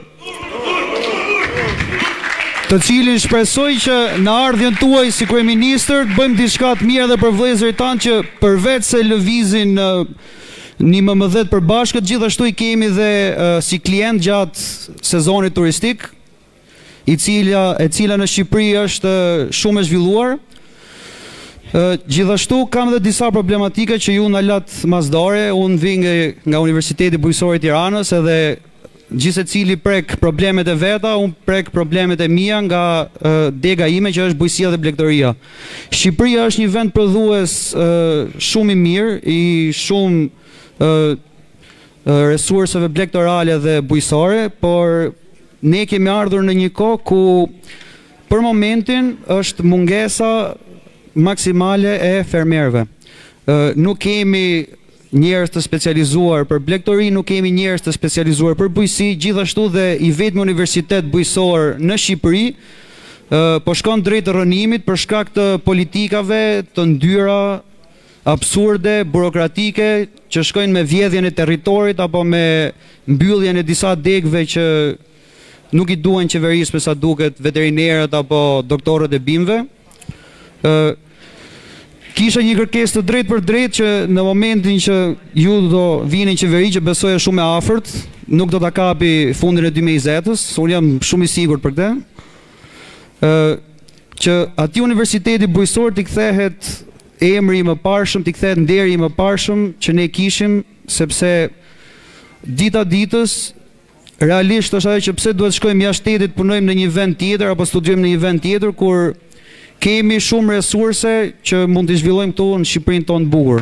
të cilin shpresoj që në ardhjen tuaj si kryeministër të bëjmë diçka të mirë edhe për vëllezërit tanë që përveç se lëvizin uh, një më më dhjetë përbashkët, gjithashtu i kemi dhe uh, si klient gjatë sezonit turistik, i cila, e cila në Shqipëri është uh, shumë e zhvilluar. Uh, gjithashtu kam dhe disa problematike që ju në latë masdore, unë vi nga, nga Universiteti Bujësor i Tiranës edhe gjithse cili prek problemet e veta, unë prek problemet e mia nga uh, dega ime që është bujësia dhe blegtoria. Shqipëria është një vend prodhues uh, shumë i mirë, i shumë Uh, uh, resurseve blegtorale dhe bujësore, por ne kemi ardhur në një kohë ku për momentin është mungesa maksimale e fermerëve. Uh, nuk kemi njerëz të specializuar për blegtori, nuk kemi njerëz të specializuar për bujësi, gjithashtu dhe i vetmi universitet bujësor në Shqipëri uh, po shkon drejt rënimit për shkak të politikave të ndyra absurde, burokratike, që shkojnë me vjedhjen e territorit apo me mbylljen e disa degëve që nuk i duhen qeverisë me sa duket veterinerët apo doktorët e bimëve. Uh, kisha një kërkesë të drejtë për drejtë që në momentin që ju do vini në qeveri, që besoj është shumë e afërt, nuk do ta kapi fundin e dy mijë e njëzet-ës, unë jam shumë i sigurt për këtë. Uh, që aty Universiteti Bujësor t'i kthehet emri i mëparshëm, t'i kthehet nderi i mëparshëm që ne kishim, sepse dita ditës realisht është ajo që pse duhet shkojmë jashtë shtetit, punojmë në një vend tjetër apo studiojmë në një vend tjetër kur kemi shumë resurse që mund t'i zhvillojmë këtu në Shqipërinë tonë bukur.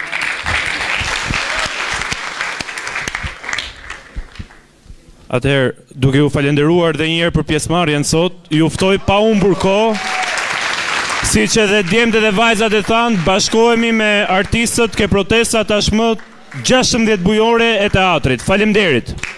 Atëherë, duke ju falenderuar dhe njëherë për pjesëmarrjen sot, ju ftoj pa humbur kohë, si që dhe djemtë dhe vajzat e thanë, bashkohemi me artistët ke protesta tashmë gjashtëmbëdhjetë bujore e teatrit. Faleminderit.